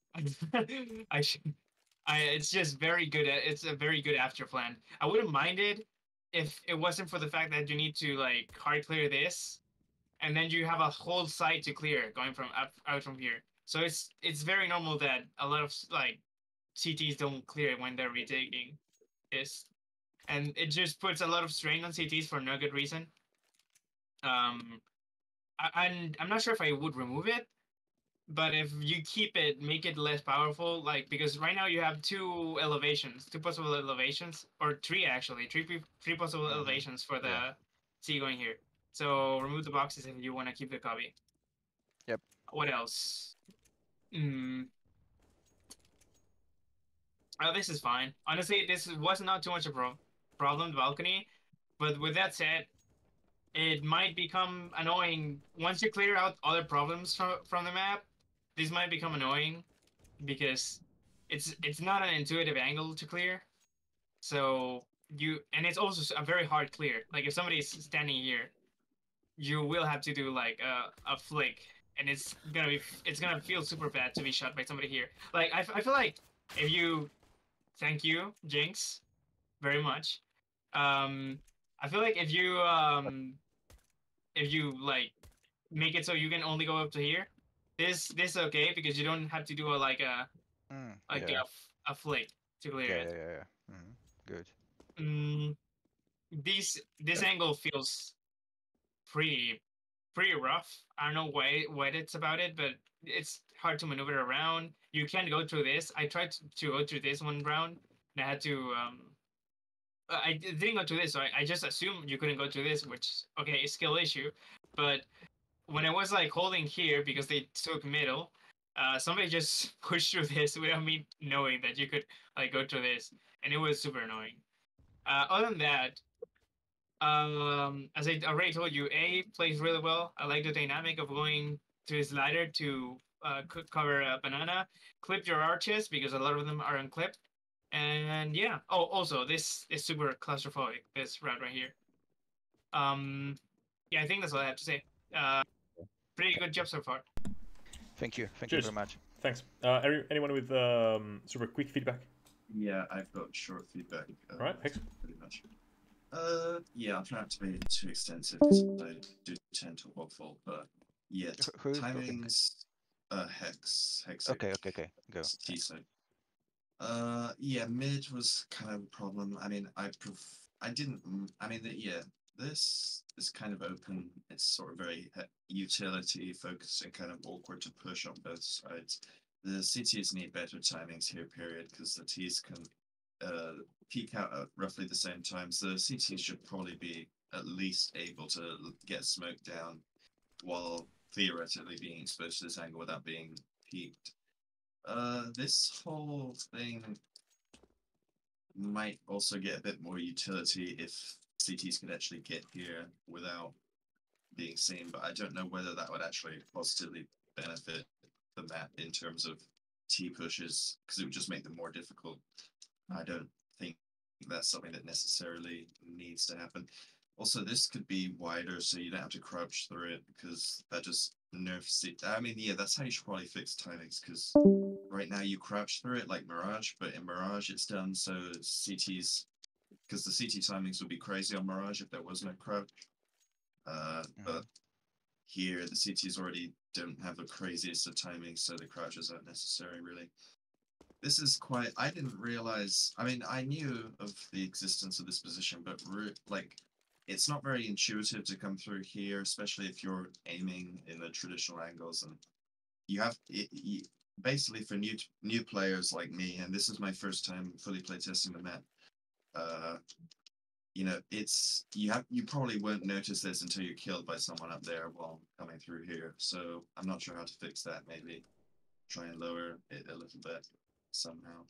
It's just very good. It's a very good after plan. I wouldn't mind it if it wasn't for the fact that you need to like hard clear this, and then you have a whole site to clear going from out from here. So it's very normal that a lot of like CTs don't clear when they're retaking this, and it just puts a lot of strain on CTs for no good reason. I'm not sure if I would remove it, but if you keep it, make it less powerful, like because right now you have two possible elevations, or three actually, three possible elevations for the C going here. So remove the boxes if you want to keep the copy. Yep. What else? Oh, this is fine. Honestly, this was not too much of a problem, the balcony. But with that said, it might become annoying once you clear out other problems from the map. This might become annoying because it's not an intuitive angle to clear. So and it's also a very hard clear. Like if somebody is standing here, you will have to do like a flick, and it's gonna feel super bad to be shot by somebody here. Like I feel like if you, thank you Jinx, very much. I feel like if you like make it so you can only go up to here, this is okay because you don't have to do a flick to clear it. Yeah. Good. This angle feels pretty rough. I don't know what it's about it, but it's hard to maneuver around. You can't go through this. I tried to go through this one round, and I had to I didn't go through this, so I just assumed you couldn't go through this, which okay, it's skill issue. But when I was like holding here because they took middle, somebody just pushed through this without me knowing that you could like go through this, and it was super annoying. Other than that, as I already told you, A plays really well. I like the dynamic of going to his ladder to cover a banana. Clip your arches because a lot of them are unclipped. And yeah. Oh, also this is super claustrophobic. This route right here. Yeah, I think that's all I have to say. Pretty good job so far. Thank you. Thank Cheers. you very much. Thanks. Anyone with super quick feedback? Yeah, I've got short feedback. Alright, thanks. Pretty much. Yeah, I'll try not to be too extensive because I do tend to waffle, but yeah, Who's talking? timings. Hex. Okay, go. T side. Yeah, mid was kind of a problem. I mean, I didn't. I mean, yeah, this is kind of open. It's sort of very utility focused and kind of awkward to push on both sides. The CTs need better timings here, period, because the Ts can peak out at roughly the same times. The CTs should probably be at least able to get smoke down while theoretically being exposed to this angle without being peaked. This whole thing might also get a bit more utility if CTs could actually get here without being seen, but I don't know whether that would actually positively benefit the map in terms of T pushes, because it would just make them more difficult. I don't think that's something that necessarily needs to happen. Also, this could be wider, so you don't have to crouch through it, because that just nerfs it. I mean, yeah, that's how you should probably fix timings, because right now you crouch through it like Mirage, but in Mirage it's done so CTs, because the CT timings would be crazy on Mirage if there was no crouch. But here the CTs already don't have the craziest of timings, so the crouches aren't necessary really. This is quite, I didn't realize, I mean, I knew of the existence of this position, but like, it's not very intuitive to come through here, especially if you're aiming in the traditional angles, and you have, basically for new players like me, and this is my first time fully playtesting the map, you know, it's, you probably won't notice this until you're killed by someone up there while coming through here, so I'm not sure how to fix that. Maybe try and lower it a little bit somehow.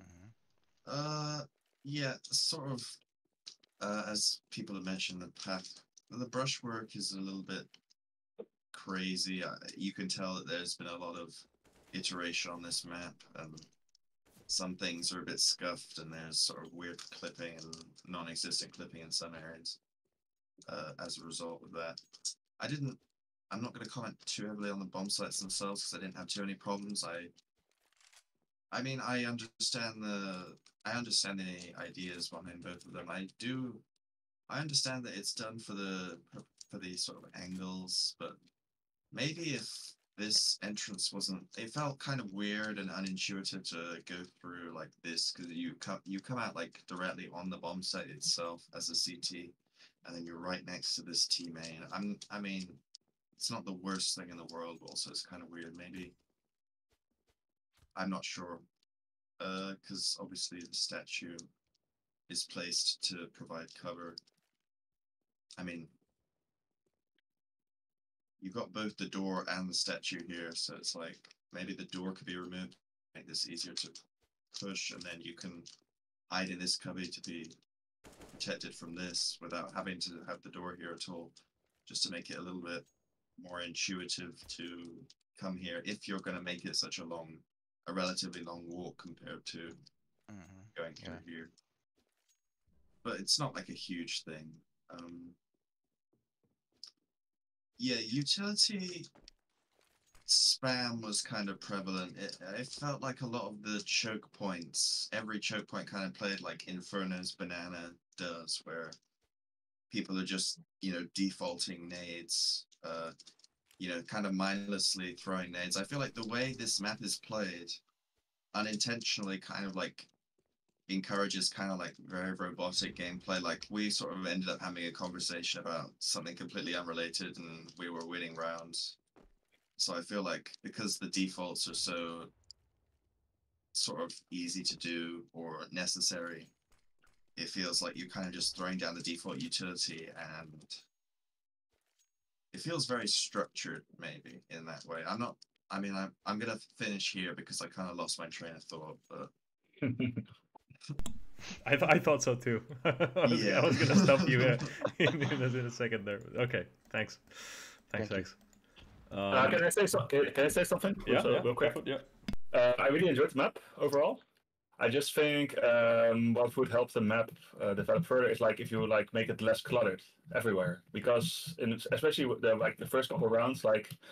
Yeah, sort of, as people have mentioned, the brushwork is a little bit crazy. You can tell that there's been a lot of iteration on this map, and some things are a bit scuffed, and there's sort of weird clipping and non-existent clipping in some areas as a result of that. I'm not going to comment too heavily on the bomb sites themselves because I didn't have too many problems. I mean, I understand the ideas behind both of them. I understand that it's done for the sort of angles, but maybe if this entrance wasn't, it felt kind of weird and unintuitive to go through like this, because you come out like directly on the bomb site itself as a CT, and then you're right next to this T main. I mean, it's not the worst thing in the world, but also it's kind of weird. Maybe, I'm not sure, because obviously the statue is placed to provide cover. I mean, you've got both the door and the statue here, so it's like maybe the door could be removed, make this easier to push, and then you can hide in this cubby to be protected from this without having to have the door here at all, just to make it a little bit more intuitive to come here if you're going to make it such a relatively long walk compared to going through here. But it's not like a huge thing. Yeah, utility spam was kind of prevalent. It felt like a lot of the choke points, every choke point kind of played like Inferno's Banana does, where people are just, you know, defaulting nades, you know, kind of mindlessly throwing nades. I feel like the way this map is played unintentionally kind of like encourages kind of like very robotic gameplay. Like we sort of ended up having a conversation about something completely unrelated and we were winning rounds. So I feel like because the defaults are so sort of easy to do or necessary, it feels like you're kind of just throwing down the default utility, and it feels very structured maybe in that way. I'm gonna finish here because I kind of lost my train of thought, but I thought so too. I was gonna stop you in a second there. Okay, thanks. Can I say something? Yeah, real quick. Yeah. I really enjoyed the map overall. I just think what would help the map develop further is like if you like make it less cluttered everywhere, because especially with the first couple of rounds, like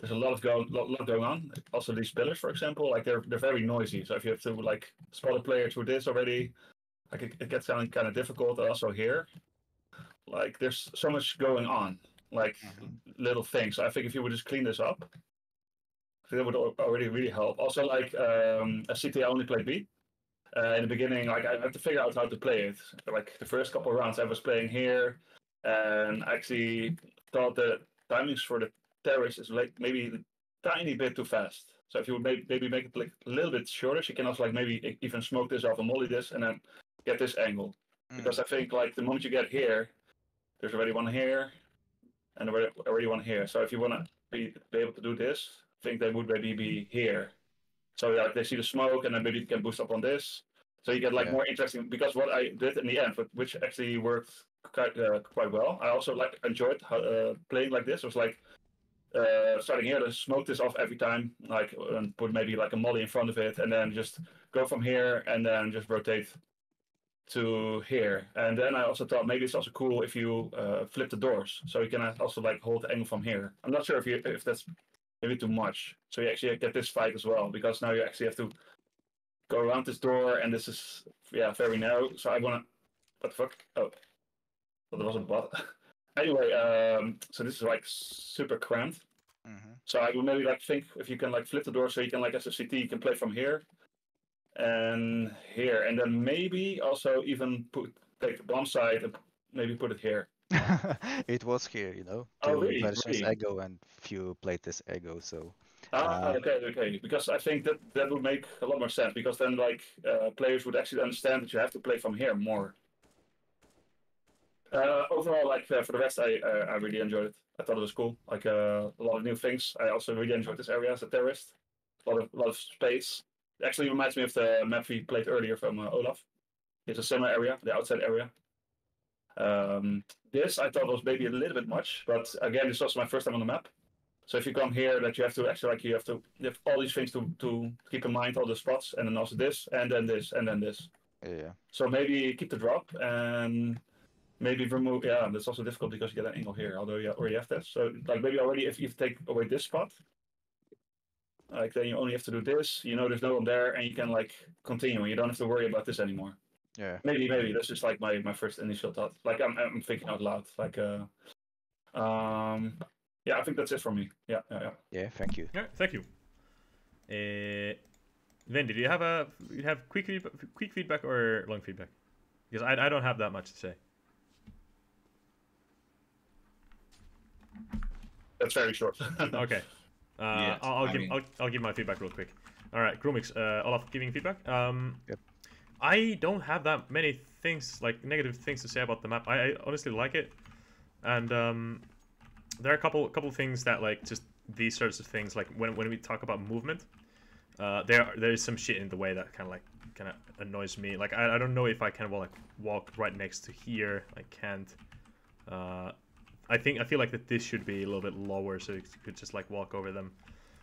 there's a lot going on. Also, these pillars, for example, like they're very noisy. So if you have to like spot a player through this already, like it gets kind of difficult. Also here, like there's so much going on, like little things. So I think if you would just clean this up, I think that would already really help. Also, like a CT I only played B. In the beginning, like I had to figure out how to play it. Like the first couple of rounds, I was playing here, and I actually thought the timings for the terrorist is like maybe a tiny bit too fast. So if you would maybe make it like a little bit shorter, so you can also like maybe even smoke this off and molly this, and then get this angle. Because I think like the moment you get here, there's already one here, and already one here. So if you want to be able to do this, I think they would maybe be here. So like they see the smoke, and then maybe you can boost up on this. So you get like more interesting. Because what I did in the end, which actually worked quite well. I also like enjoyed playing like this. It was like starting here to smoke this off every time, like and put maybe like a molly in front of it, and then just go from here and then just rotate to here. And then I also thought maybe it's also cool if you flip the doors, so you can also like hold the angle from here. I'm not sure if that's maybe too much. So you actually get this fight as well, because now you actually have to go around this door, and this is very narrow. So I wanna, what the fuck? Oh, well, there was a bot. Anyway, so this is like super cramped. So I would maybe like think if you can like flip the door, so you can like as a CT you can play from here and here, and then maybe also even take the bomb side and maybe put it here. It was here, you know. Oh, Two really? versions Ego and few playtest Ego. So Okay. Because I think that would make a lot more sense. Because then like players would actually understand that you have to play from here more. Overall, like for the rest, I really enjoyed it. I thought it was cool. Like a lot of new things. I also really enjoyed this area as a terrorist. A lot of space. It actually reminds me of the map we played earlier from Olaf. It's a similar area, the outside area. This I thought was maybe a little bit much, but again, this was my first time on the map. So if you come here, that you have to actually like you have all these things to keep in mind, all the spots, and then also this, and then this, and then this. Yeah. So maybe keep the drop and maybe remove. Yeah, that's also difficult because you get an angle here, although you already have this. So like maybe already if you take away this spot, like then you only have to do this. You know, there's no one there, and you can like continue. You don't have to worry about this anymore. Yeah. Maybe that's just like my first initial thought. Like I'm thinking out loud. Like yeah, I think that's it for me. Yeah. Yeah, thank you. Yeah, thank you. Then did you have quick feedback or long feedback? Because I don't have that much to say. That's very short. Okay. I'll give my feedback real quick. All right, Grum1x, Olaf giving feedback. Yep. I don't have that many things, like negative things to say about the map. I honestly like it, and there are a couple things that like just these sorts of things, like when we talk about movement, there is some shit in the way that kind of annoys me. Like I don't know if I can walk right next to here. I can't. I feel like that this should be a little bit lower, so you could just like walk over them.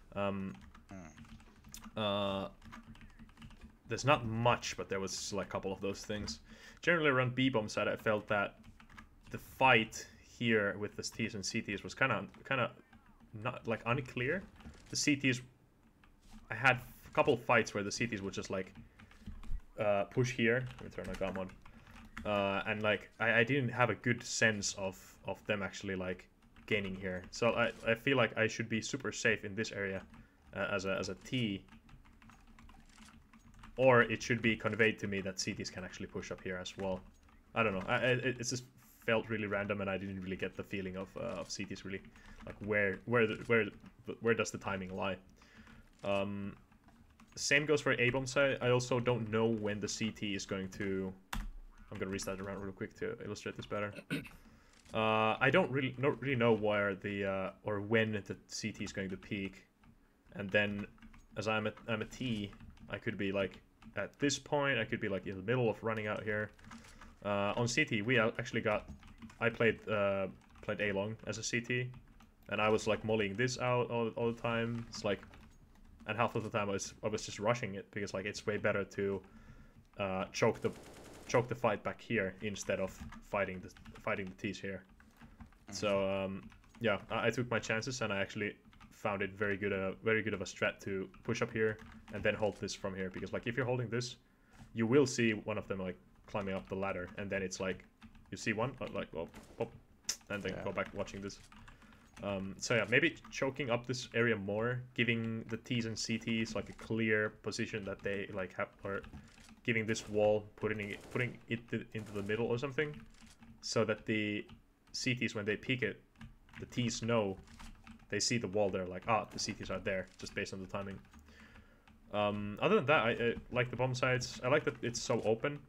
There's not much, but there was like a couple of those things. Generally around B bomb side, I felt that the fight here with the T's and CTs was kind of not like unclear. The CTs, I had a couple of fights where the CTs would just like push here. Let me turn my gun on. And like I didn't have a good sense of them actually like gaining here. So I feel like I should be super safe in this area as a T. Or it should be conveyed to me that CTs can actually push up here as well. I don't know. It just felt really random, and I didn't really get the feeling of CTs really, like where does the timing lie. Same goes for A bomb side. I also don't know when the CT is going to. I'm gonna restart the round real quick to illustrate this better. I don't really know where the or when the CT is going to peak, and then as I'm a T, I could be like at this point. I could be like in the middle of running out here. On CT, we actually I played A long as a CT, and I was like mollying this out all the time. It's like, and half of the time I was just rushing it because like it's way better to choke the fight back here instead of fighting the T's here. So yeah, I took my chances, and I actually found it very good of a strat to push up here and then hold this from here, because like if you're holding this, you will see one of them like climbing up the ladder, and then it's like you see one like oh, pop, and then go back watching this. So yeah, maybe choking up this area more, giving the T's and CTs like a clear position that they like have, or giving this wall, putting it into the middle or something, so that the CTs, when they peek it, the T's know, they see the wall there, like, ah, the CTs are there, just based on the timing. Other than that, I like the bomb sites. I like that it's so open.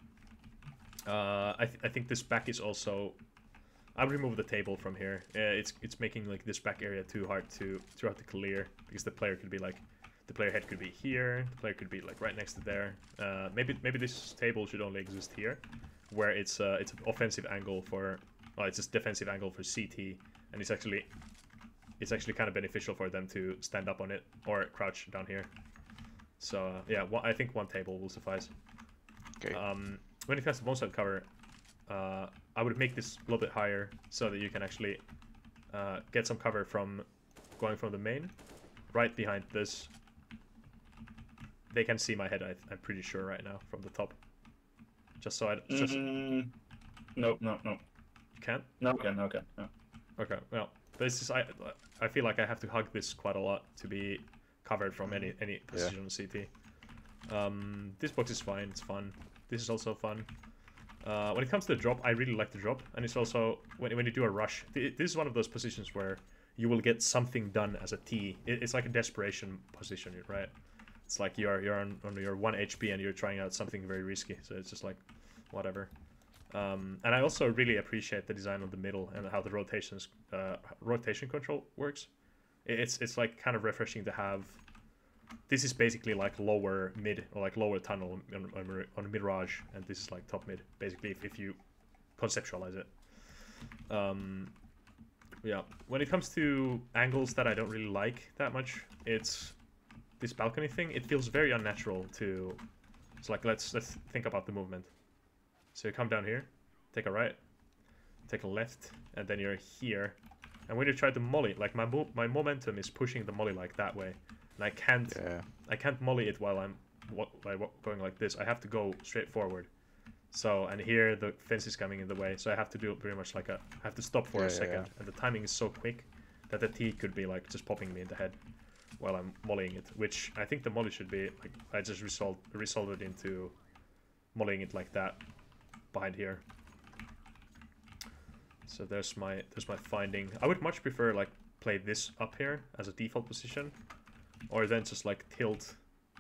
I think this back is also... I'll remove the table from here. It's making like this back area too hard to clear, because the player could be like, the player head could be here, the player could be like right next to there. Maybe this table should only exist here, where it's an offensive angle for, well, it's a defensive angle for CT, and it's actually kind of beneficial for them to stand up on it or crouch down here. So yeah, I think one table will suffice. Okay. When it comes to bomb site cover, I would make this a little bit higher so that you can actually get some cover from going from the main, right behind this. They can see my head, I'm pretty sure right now from the top. Just so I just. No. You can't? No, okay. No. Okay. Well, this is I feel like I have to hug this quite a lot to be covered from any position on CT. This box is fine. It's fun. This is also fun. When it comes to the drop, I really like the drop, and it's also when you do a rush. This is one of those positions where you will get something done as a T. It's like a desperation position, right? It's like you're on your 1 HP and you're trying out something very risky. So it's just like whatever. And I also really appreciate the design of the middle and how the rotation control works. It's like kind of refreshing to have. This is basically like lower mid or like lower tunnel on Mirage, and this is like top mid, basically, if you conceptualize it. Yeah, when it comes to angles that I don't really like that much, it's this balcony thing. It feels very unnatural to. It's like let's think about the movement. So you come down here, take a right, take a left, and then you're here. And when you try to molly, like my momentum is pushing the molly like that way. And I can't molly it while I'm going like this. I have to go straight forward. So, and here the fence is coming in the way. So I have to do pretty much like I have to stop for a second. And the timing is so quick that the T could be like just popping me in the head while I'm mollying it. Which I think the molly should be like, I just resolved it into mollying it like that behind here. So there's my finding. I would much prefer like play this up here as a default position. Or then just like tilt.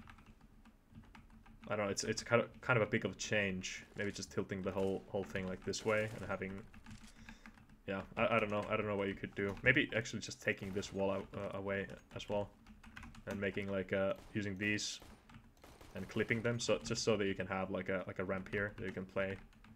I don't know. It's kind of a big of a change. Maybe just tilting the whole thing like this way and having. Yeah, I don't know. I don't know what you could do. Maybe actually just taking this wall away as well, and making like using these, and clipping them just so that you can have like a ramp here that you can play.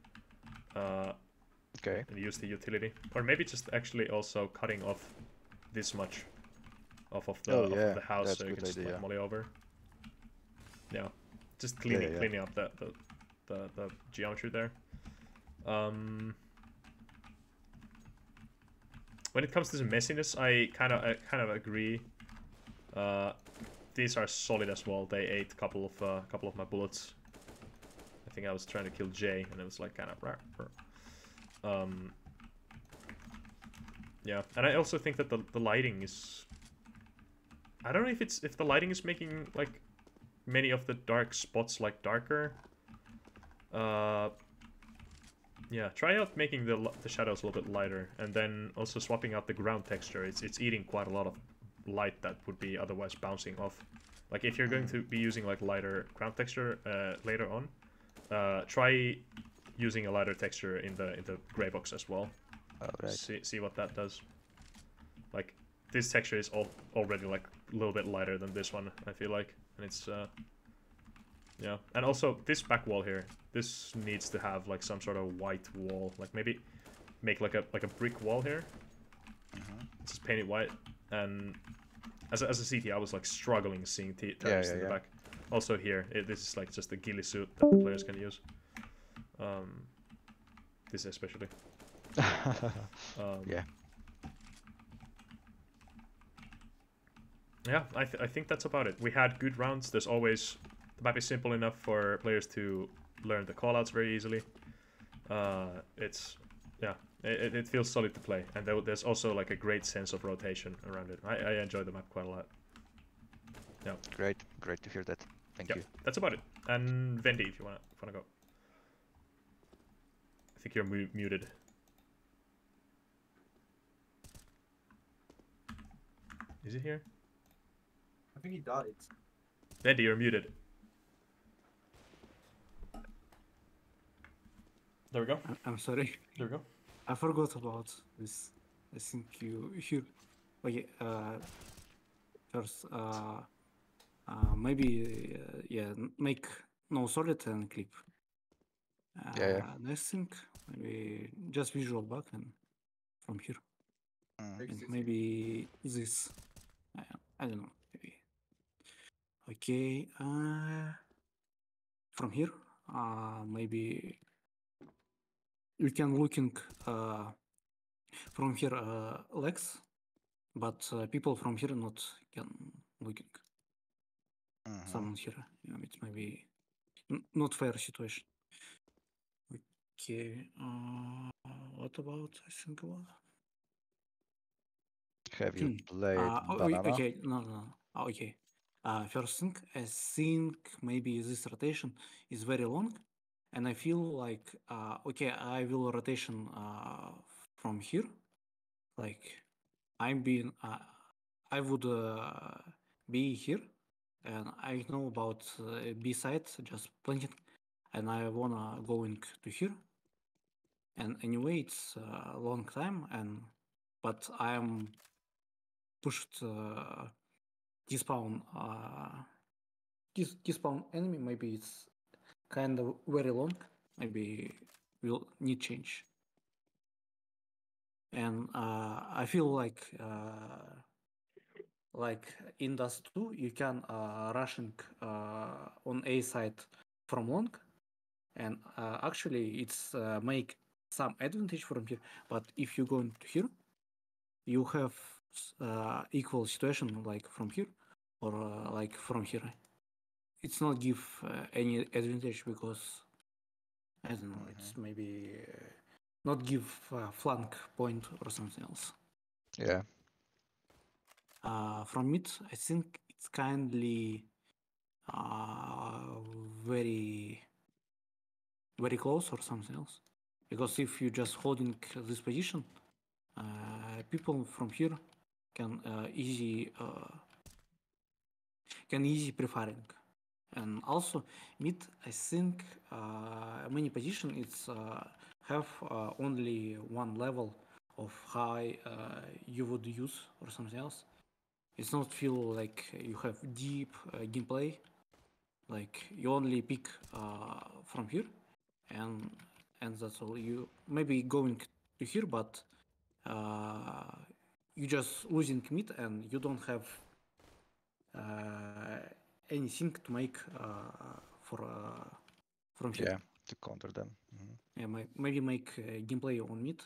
Okay. And use the utility, or maybe just actually also cutting off this much. Off of the house, that's so you can just idea. like molly over. Yeah, just cleaning up the geometry there. When it comes to the messiness, I kind of agree. These are solid as well. They ate a couple of my bullets. I think I was trying to kill Jay, and it was like kind of. Yeah, and I also think that the lighting is. I don't know if the lighting is making like many of the dark spots like darker. Yeah, try out making the shadows a little bit lighter, and then also swapping out the ground texture. It's eating quite a lot of light that would be otherwise bouncing off. Like if you're going to be using like lighter ground texture later on, try using a lighter texture in the gray box as well. Right. See what that does. Like this texture is already like a little bit lighter than this one, I feel like, and it's yeah. And also this back wall here, this needs to have like some sort of white wall, like maybe make like a brick wall here. Just paint it white. And as a CT, I was like struggling seeing terrorists in the back. Also here, this is like just a ghillie suit that the players can use. This especially. Yeah. Yeah, I think that's about it. We had good rounds. There's always the map is simple enough for players to learn the callouts very easily. It's yeah, it feels solid to play, and there's also like a great sense of rotation around it. I enjoy the map quite a lot. Yeah. Great to hear that. Thank you. That's about it. And Vendi, if you wanna go. I think you're muted. Is he here? I think he died. Vendi, you're muted. There we go. I'm sorry. There we go. I forgot about this. I think you okay. First, maybe yeah, make no solid and clip. Yeah. Next thing, maybe just visual back and from here. And maybe this. I don't know. Maybe. Okay. From here, maybe we can looking from here legs, but people from here not can looking. Someone here, yeah, it may be not fair situation. Okay, what about I think about? Have you played Banana? Okay, no. Okay. First thing, I think maybe this rotation is very long, and I feel like okay, I will rotation from here, like I'm being I would be here, and I know about B side just planting, and I wanna going to here, and anyway it's a long time, and but I'm pushed despawn despawn enemy. Maybe it's kind of very long. Maybe we'll need change. And I feel like in Dust 2 you can rushing on A side from long, and actually it's make some advantage from here. But if you go into here, you have equal situation like from here or like from here. It's not give any advantage because I don't know. It's maybe not give flank point or something else. Yeah. From it, I think it's kindly very close or something else. Because if you just holding this position, people from here can easy preferring. And also mid, I think many position it's have only one level of high you would use or something else. It's not feel like you have deep gameplay. Like you only pick from here, and that's all. You maybe going to here, but you just losing mid, and you don't have anything to make for from here. Yeah, to counter them. Yeah, maybe make gameplay on mid,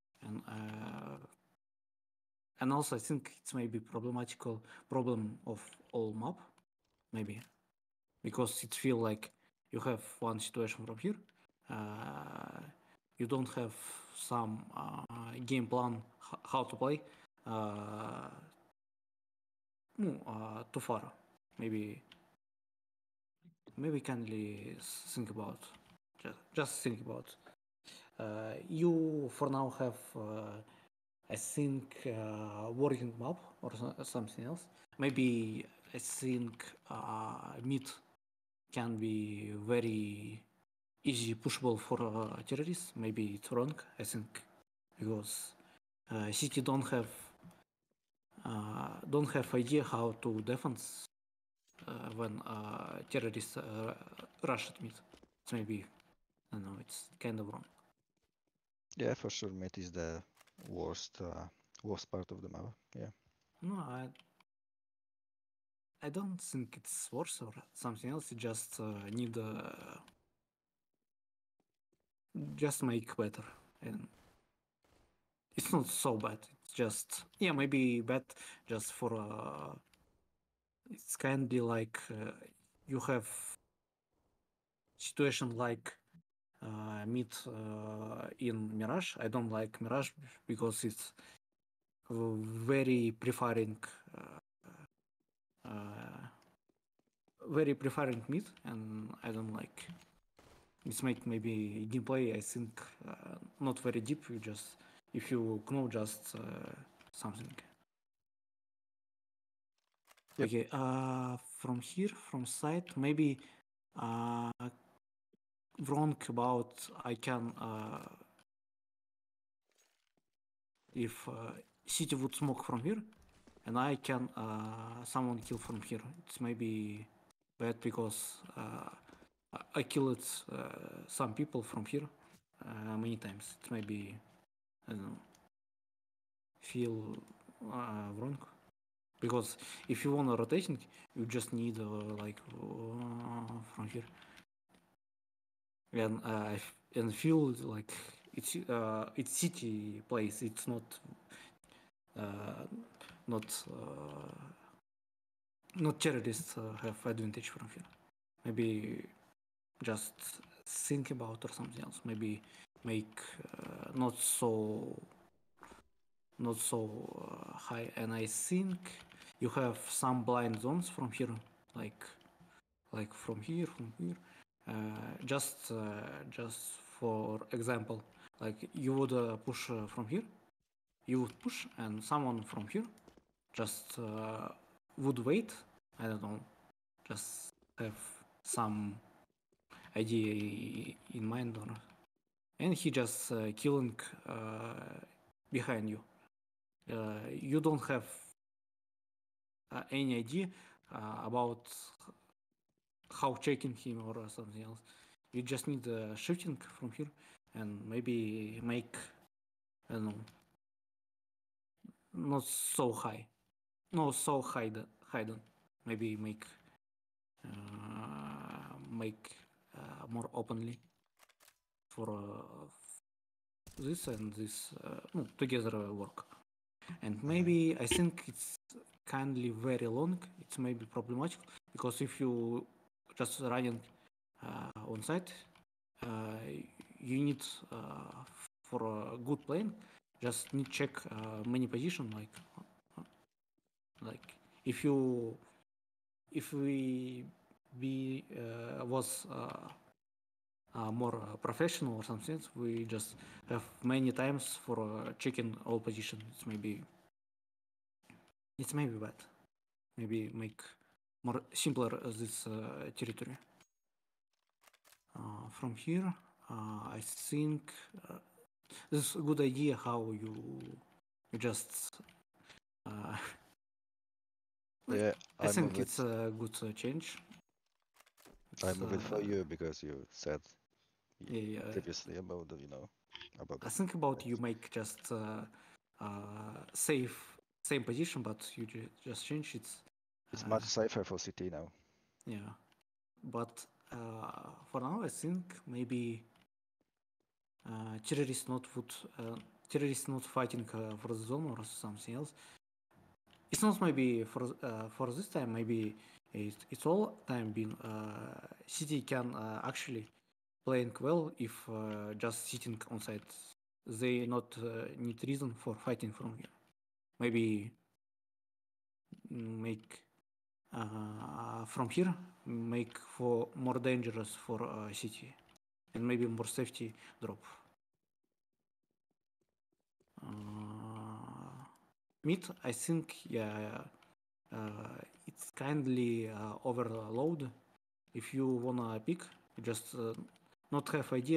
and also I think it's maybe problematical problem of all map, maybe, because it feel like you have one situation from here, you don't have some game plan how to play too far. Maybe kindly think about just think about you for now have I think working map or something else. Maybe I think mid can be very easy pushable for terrorists. Maybe it's wrong, I think, because city don't have idea how to defense when terrorists rush at mid. It's maybe I don't know. It's kind of wrong. Yeah, for sure. Mid is the worst part of the map. Yeah. No, I don't think it's worse or something else. You just need just make better, and it's not so bad. It's just maybe bad just for it's kinda like you have situation like mid in Mirage. I don't like Mirage because it's very preferring mid, and I don't like. It's make maybe gameplay. I think not very deep. You just if you know just something. Yep. Okay. From here, from side, maybe wrong about I can if city would smoke from here, and I can someone kill from here. It's maybe bad because I killed some people from here many times. It maybe I don't know feel wrong because if you wanna rotating, you just need like from here and feel like it's city place. It's not not not terrorists have advantage from here. Maybe just think about or something else. Maybe make not so high. And I think you have some blind zones from here, like from here. Just for example, like you would push from here. You would push, and someone from here just would wait. I don't know, just have some idea in mind, or and he just killing behind you. You don't have any idea about how checking him or something else. You just need shifting from here and maybe make I don't know not so high, no so hidden. Maybe make more openly for this and this together work. And maybe I think it's kindly very long. It's maybe problematic because if you just running on site, you need for a good plane just need check many position like if we was more professional or something, we just have many times for checking all positions. It's maybe bad. Maybe make more simpler this territory. From here, I think this is a good idea how you just. Yeah, I think it's a good change. I move it for you because you said yeah, previously about the, about I that. think about you make just same position, but you just change it. It's much safer for CT now. Yeah, but for now, I think maybe terrorists not fighting for the zone or something else. It's not maybe for this time. Maybe it's all time been city can actually playing well if just sitting on site. They not need reason for fighting from here. Maybe make from here make for more dangerous for city and maybe more safety drop. Mid, I think, yeah, it's kindly overload. If you wanna pick, you just not have idea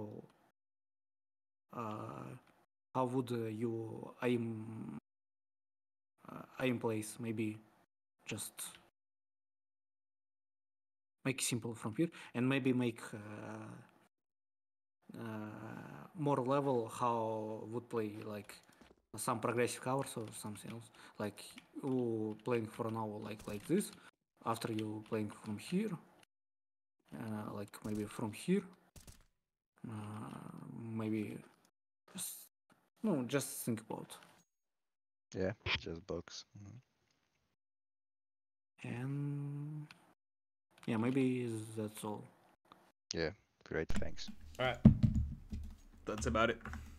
how would you aim place. Maybe just make simple from here and maybe make more level how would play like some progressive covers or something else, like you playing for an hour like this, after you playing from here, like maybe from here, maybe just think about. Yeah, just box. And yeah, maybe that's all. Yeah, great, thanks. Alright. That's about it.